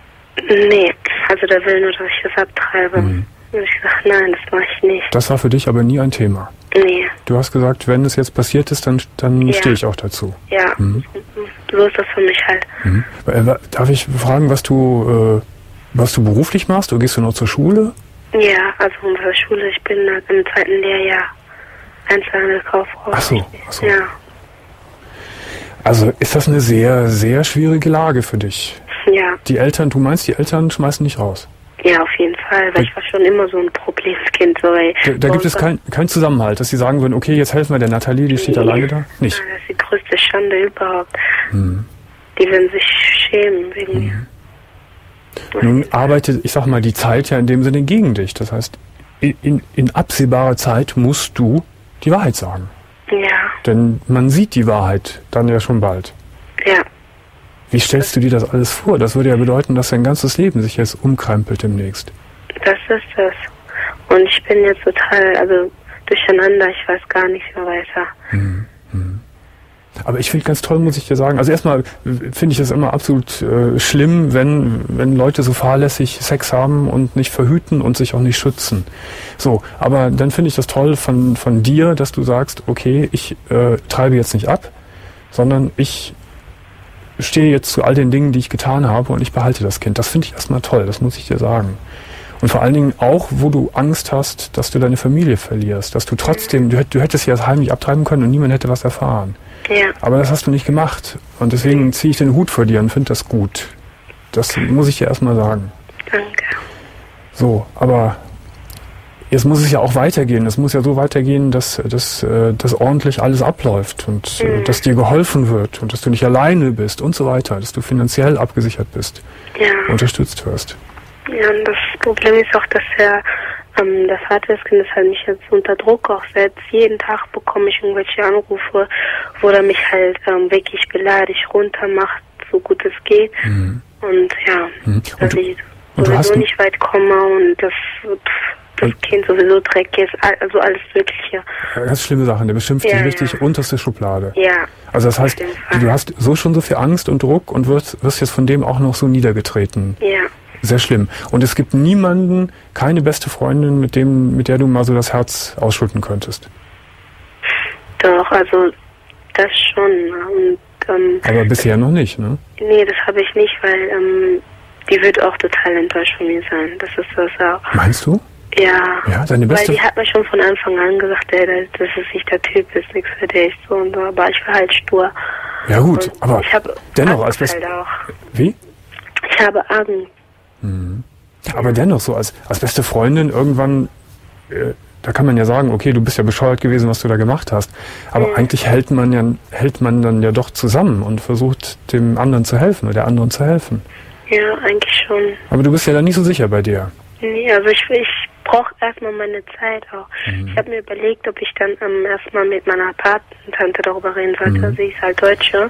Nee, also der will nur, dass ich das abtreibe. Und ich gesagt, nein, das mache ich nicht. Das war für dich aber nie ein Thema? Nee. Du hast gesagt, wenn es jetzt passiert ist, dann stehe ich auch dazu. Ja, so ist das für mich halt. Darf ich fragen, was du beruflich machst? Oder gehst du noch zur Schule? Ja, also in der Schule, ich bin im 2. Lehrjahr Einzelhandelskauffrau. Ach so. Ja. Also ist das eine sehr, sehr schwierige Lage für dich? Ja. Du meinst, die Eltern schmeißen dich raus? Ja, auf jeden Fall, weil ich war schon immer so ein Problemskind. So, da gibt es keinen Zusammenhalt, dass sie sagen würden, okay, jetzt helfen wir der Nathalie, die steht alleine da? Nicht? Nein, das ist die größte Schande überhaupt. Die werden sich schämen wegen mir. Nun arbeitet, ich sag mal, die Zeit ja in dem Sinne gegen dich. Das heißt, in absehbarer Zeit musst du die Wahrheit sagen. Ja. Denn man sieht die Wahrheit dann ja schon bald. Ja. Wie stellst du dir das alles vor? Das würde ja bedeuten, dass dein ganzes Leben sich jetzt umkrempelt demnächst. Das ist das. Und ich bin jetzt total, durcheinander. Ich weiß gar nicht mehr weiter. Aber ich finde ganz toll, muss ich dir sagen. Also erstmal finde ich es immer absolut schlimm, wenn Leute so fahrlässig Sex haben und nicht verhüten und sich auch nicht schützen. So, aber dann finde ich das toll von dir, dass du sagst, okay, ich treibe jetzt nicht ab, sondern ich stehe jetzt zu all den Dingen, die ich getan habe und ich behalte das Kind. Das finde ich erstmal toll, das muss ich dir sagen. Und vor allen Dingen auch, wo du Angst hast, dass du deine Familie verlierst, dass du trotzdem, du hättest ja das heimlich abtreiben können und niemand hätte was erfahren. Ja. Aber das hast du nicht gemacht. Und deswegen ziehe ich den Hut vor dir und finde das gut. Das muss ich dir erstmal sagen. Danke. So, aber jetzt muss es ja auch weitergehen. Es muss ja so weitergehen, dass ordentlich alles abläuft und dass dir geholfen wird und dass du nicht alleine bist und so weiter, dass du finanziell abgesichert bist, unterstützt wirst. Ja, und das Problem ist auch, dass er Der Vater des Kindes halt mich jetzt unter Druck auch setzt. Jeden Tag bekomme ich irgendwelche Anrufe, wo er mich halt wirklich beleidigt runtermacht, so gut es geht. Und ja, dass ich sowieso nicht weit komme und das Kind sowieso dreckig ist, also alles Mögliche. Ganz schlimme Sachen, der beschimpft dich richtig unterste Schublade. Ja. Also das heißt, du hast so schon so viel Angst und Druck und wirst jetzt von dem auch noch so niedergetreten. Ja. Sehr schlimm. Und es gibt niemanden, keine beste Freundin, mit der du mal so das Herz ausschütten könntest. Doch, also das schon. Und, aber bisher noch nicht, ne? Nee, das habe ich nicht, weil die wird auch total enttäuscht von mir sein. Das ist das auch. Meinst du? Ja. Ja, deine beste. Weil die hat mir schon von Anfang an gesagt, dass es nicht der Typ ist, nichts für dich. So und so. Aber ich war halt stur. Ja gut, und aber ich habe dennoch als beste. Halt Wie? Ich habe Angst. Aber dennoch so als beste Freundin irgendwann, da kann man ja sagen, okay, du bist ja bescheuert gewesen, was du da gemacht hast. Aber eigentlich hält man dann ja doch zusammen und versucht dem anderen zu helfen oder der anderen zu helfen. Ja, eigentlich schon. Aber du bist ja dann nicht so sicher bei dir. Nee, also ich brauche erstmal meine Zeit auch. Ich habe mir überlegt, ob ich dann erstmal mit meiner Patentante darüber reden sollte. Sie ist halt Deutsche.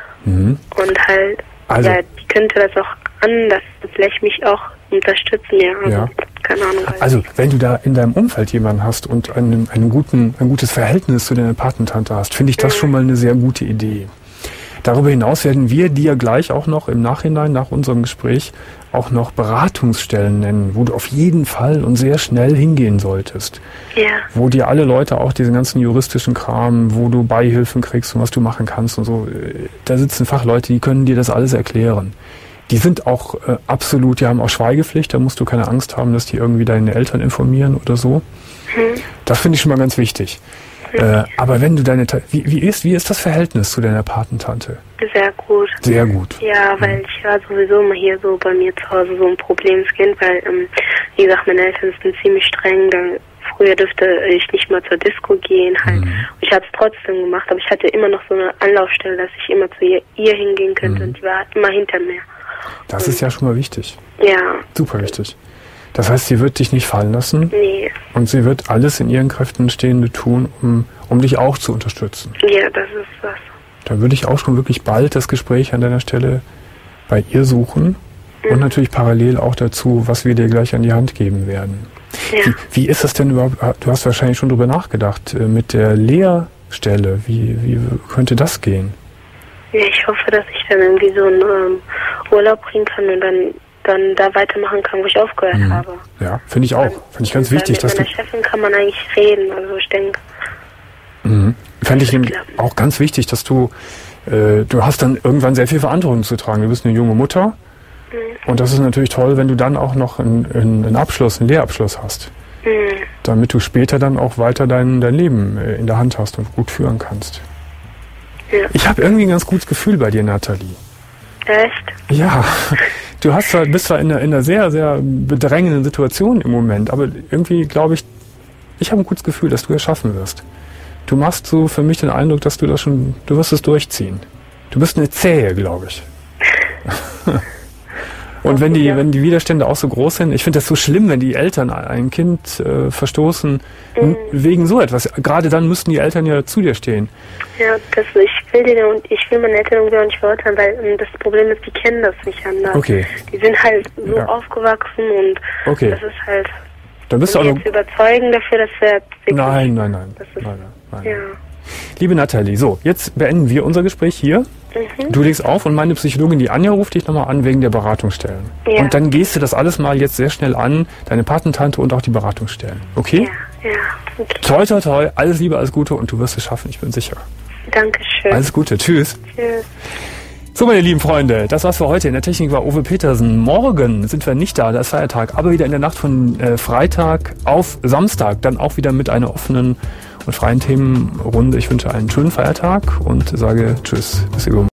Und halt, also, ja, die könnte das auch anders, vielleicht mich auch unterstützen, ja. Also, keine Ahnung. Also, wenn du da in deinem Umfeld jemanden hast und ein gutes Verhältnis zu deiner Patentante hast, finde ich das schon mal eine sehr gute Idee. Darüber hinaus werden wir dir gleich auch noch im Nachhinein, nach unserem Gespräch, auch noch Beratungsstellen nennen, wo du auf jeden Fall und sehr schnell hingehen solltest. Ja. Wo dir alle Leute auch diesen ganzen juristischen Kram, wo du Beihilfen kriegst und was du machen kannst und so, da sitzen Fachleute, die können dir das alles erklären. Die sind auch absolut, die haben auch Schweigepflicht, da musst du keine Angst haben, dass die irgendwie deine Eltern informieren oder so. Das finde ich schon mal ganz wichtig. Aber wenn du wie ist das Verhältnis zu deiner Patentante? Sehr gut. Sehr gut. Ja, weil ich war sowieso immer hier so bei mir zu Hause so ein Problemskind, weil, wie gesagt, meine Eltern sind ziemlich streng. Früher durfte ich nicht mal zur Disco gehen halt. Ich habe es trotzdem gemacht, aber ich hatte immer noch so eine Anlaufstelle, dass ich immer zu ihr hingehen könnte und die war immer hinter mir. Das ist ja schon mal wichtig. Ja. Super wichtig. Das heißt, sie wird dich nicht fallen lassen. Nee. Und sie wird alles in ihren Kräften Stehende tun, um dich auch zu unterstützen. Ja, das ist was. Dann würde ich auch schon wirklich bald das Gespräch an deiner Stelle bei ihr suchen. Und natürlich parallel auch dazu, was wir dir gleich an die Hand geben werden. Ja. Wie ist das denn überhaupt? Du hast wahrscheinlich schon drüber nachgedacht, mit der Lehrstelle. Wie könnte das gehen? Ja, ich hoffe, dass ich dann irgendwie so einen Urlaub kriegen kann und dann da weitermachen kann, wo ich aufgehört habe. Ja, finde ich auch. Finde ich ganz wichtig. Mit meiner Chefin kann man eigentlich reden, also ich denke. Fände ich auch ganz wichtig, dass du hast dann irgendwann sehr viel Verantwortung zu tragen. Du bist eine junge Mutter und das ist natürlich toll, wenn du dann auch noch einen Lehrabschluss hast. Damit du später dann auch weiter dein Leben in der Hand hast und gut führen kannst. Ja. Ich habe irgendwie ein ganz gutes Gefühl bei dir, Nathalie. Echt? Ja, du bist zwar in einer sehr, sehr bedrängenden Situation im Moment, aber irgendwie glaube ich habe ein gutes Gefühl, dass du es schaffen wirst. Du machst so für mich den Eindruck, dass du wirst es durchziehen. Du bist eine Zähe, glaube ich. Und wenn die Widerstände auch so groß sind, ich finde das so schlimm, wenn die Eltern ein Kind verstoßen wegen so etwas. Gerade dann müssten die Eltern ja zu dir stehen. Ja, ich will meine Eltern irgendwie auch nicht verurteilen, weil das Problem ist, die kennen das nicht anders. Okay. Die sind halt so aufgewachsen und das ist halt. Dann bist du auch jetzt überzeugen dafür, dass wir Nein. Ja. Liebe Nathalie, so, jetzt beenden wir unser Gespräch hier. Du legst auf und meine Psychologin, die Anja, ruft dich nochmal an wegen der Beratungsstellen. Ja. Und dann gehst du das alles mal jetzt sehr schnell an, deine Patentante und auch die Beratungsstellen. Okay? Ja, okay. Toi, toi, toi, alles Liebe, alles Gute und du wirst es schaffen, ich bin sicher. Dankeschön. Alles Gute, tschüss. Tschüss. So, meine lieben Freunde, das war's für heute. In der Technik war Uwe Petersen. Morgen sind wir nicht da, da ist Feiertag, aber wieder in der Nacht von Freitag auf Samstag, dann auch wieder mit einer offenen und freien Themenrunde. Ich wünsche einen schönen Feiertag und sage Tschüss. Bis übermorgen.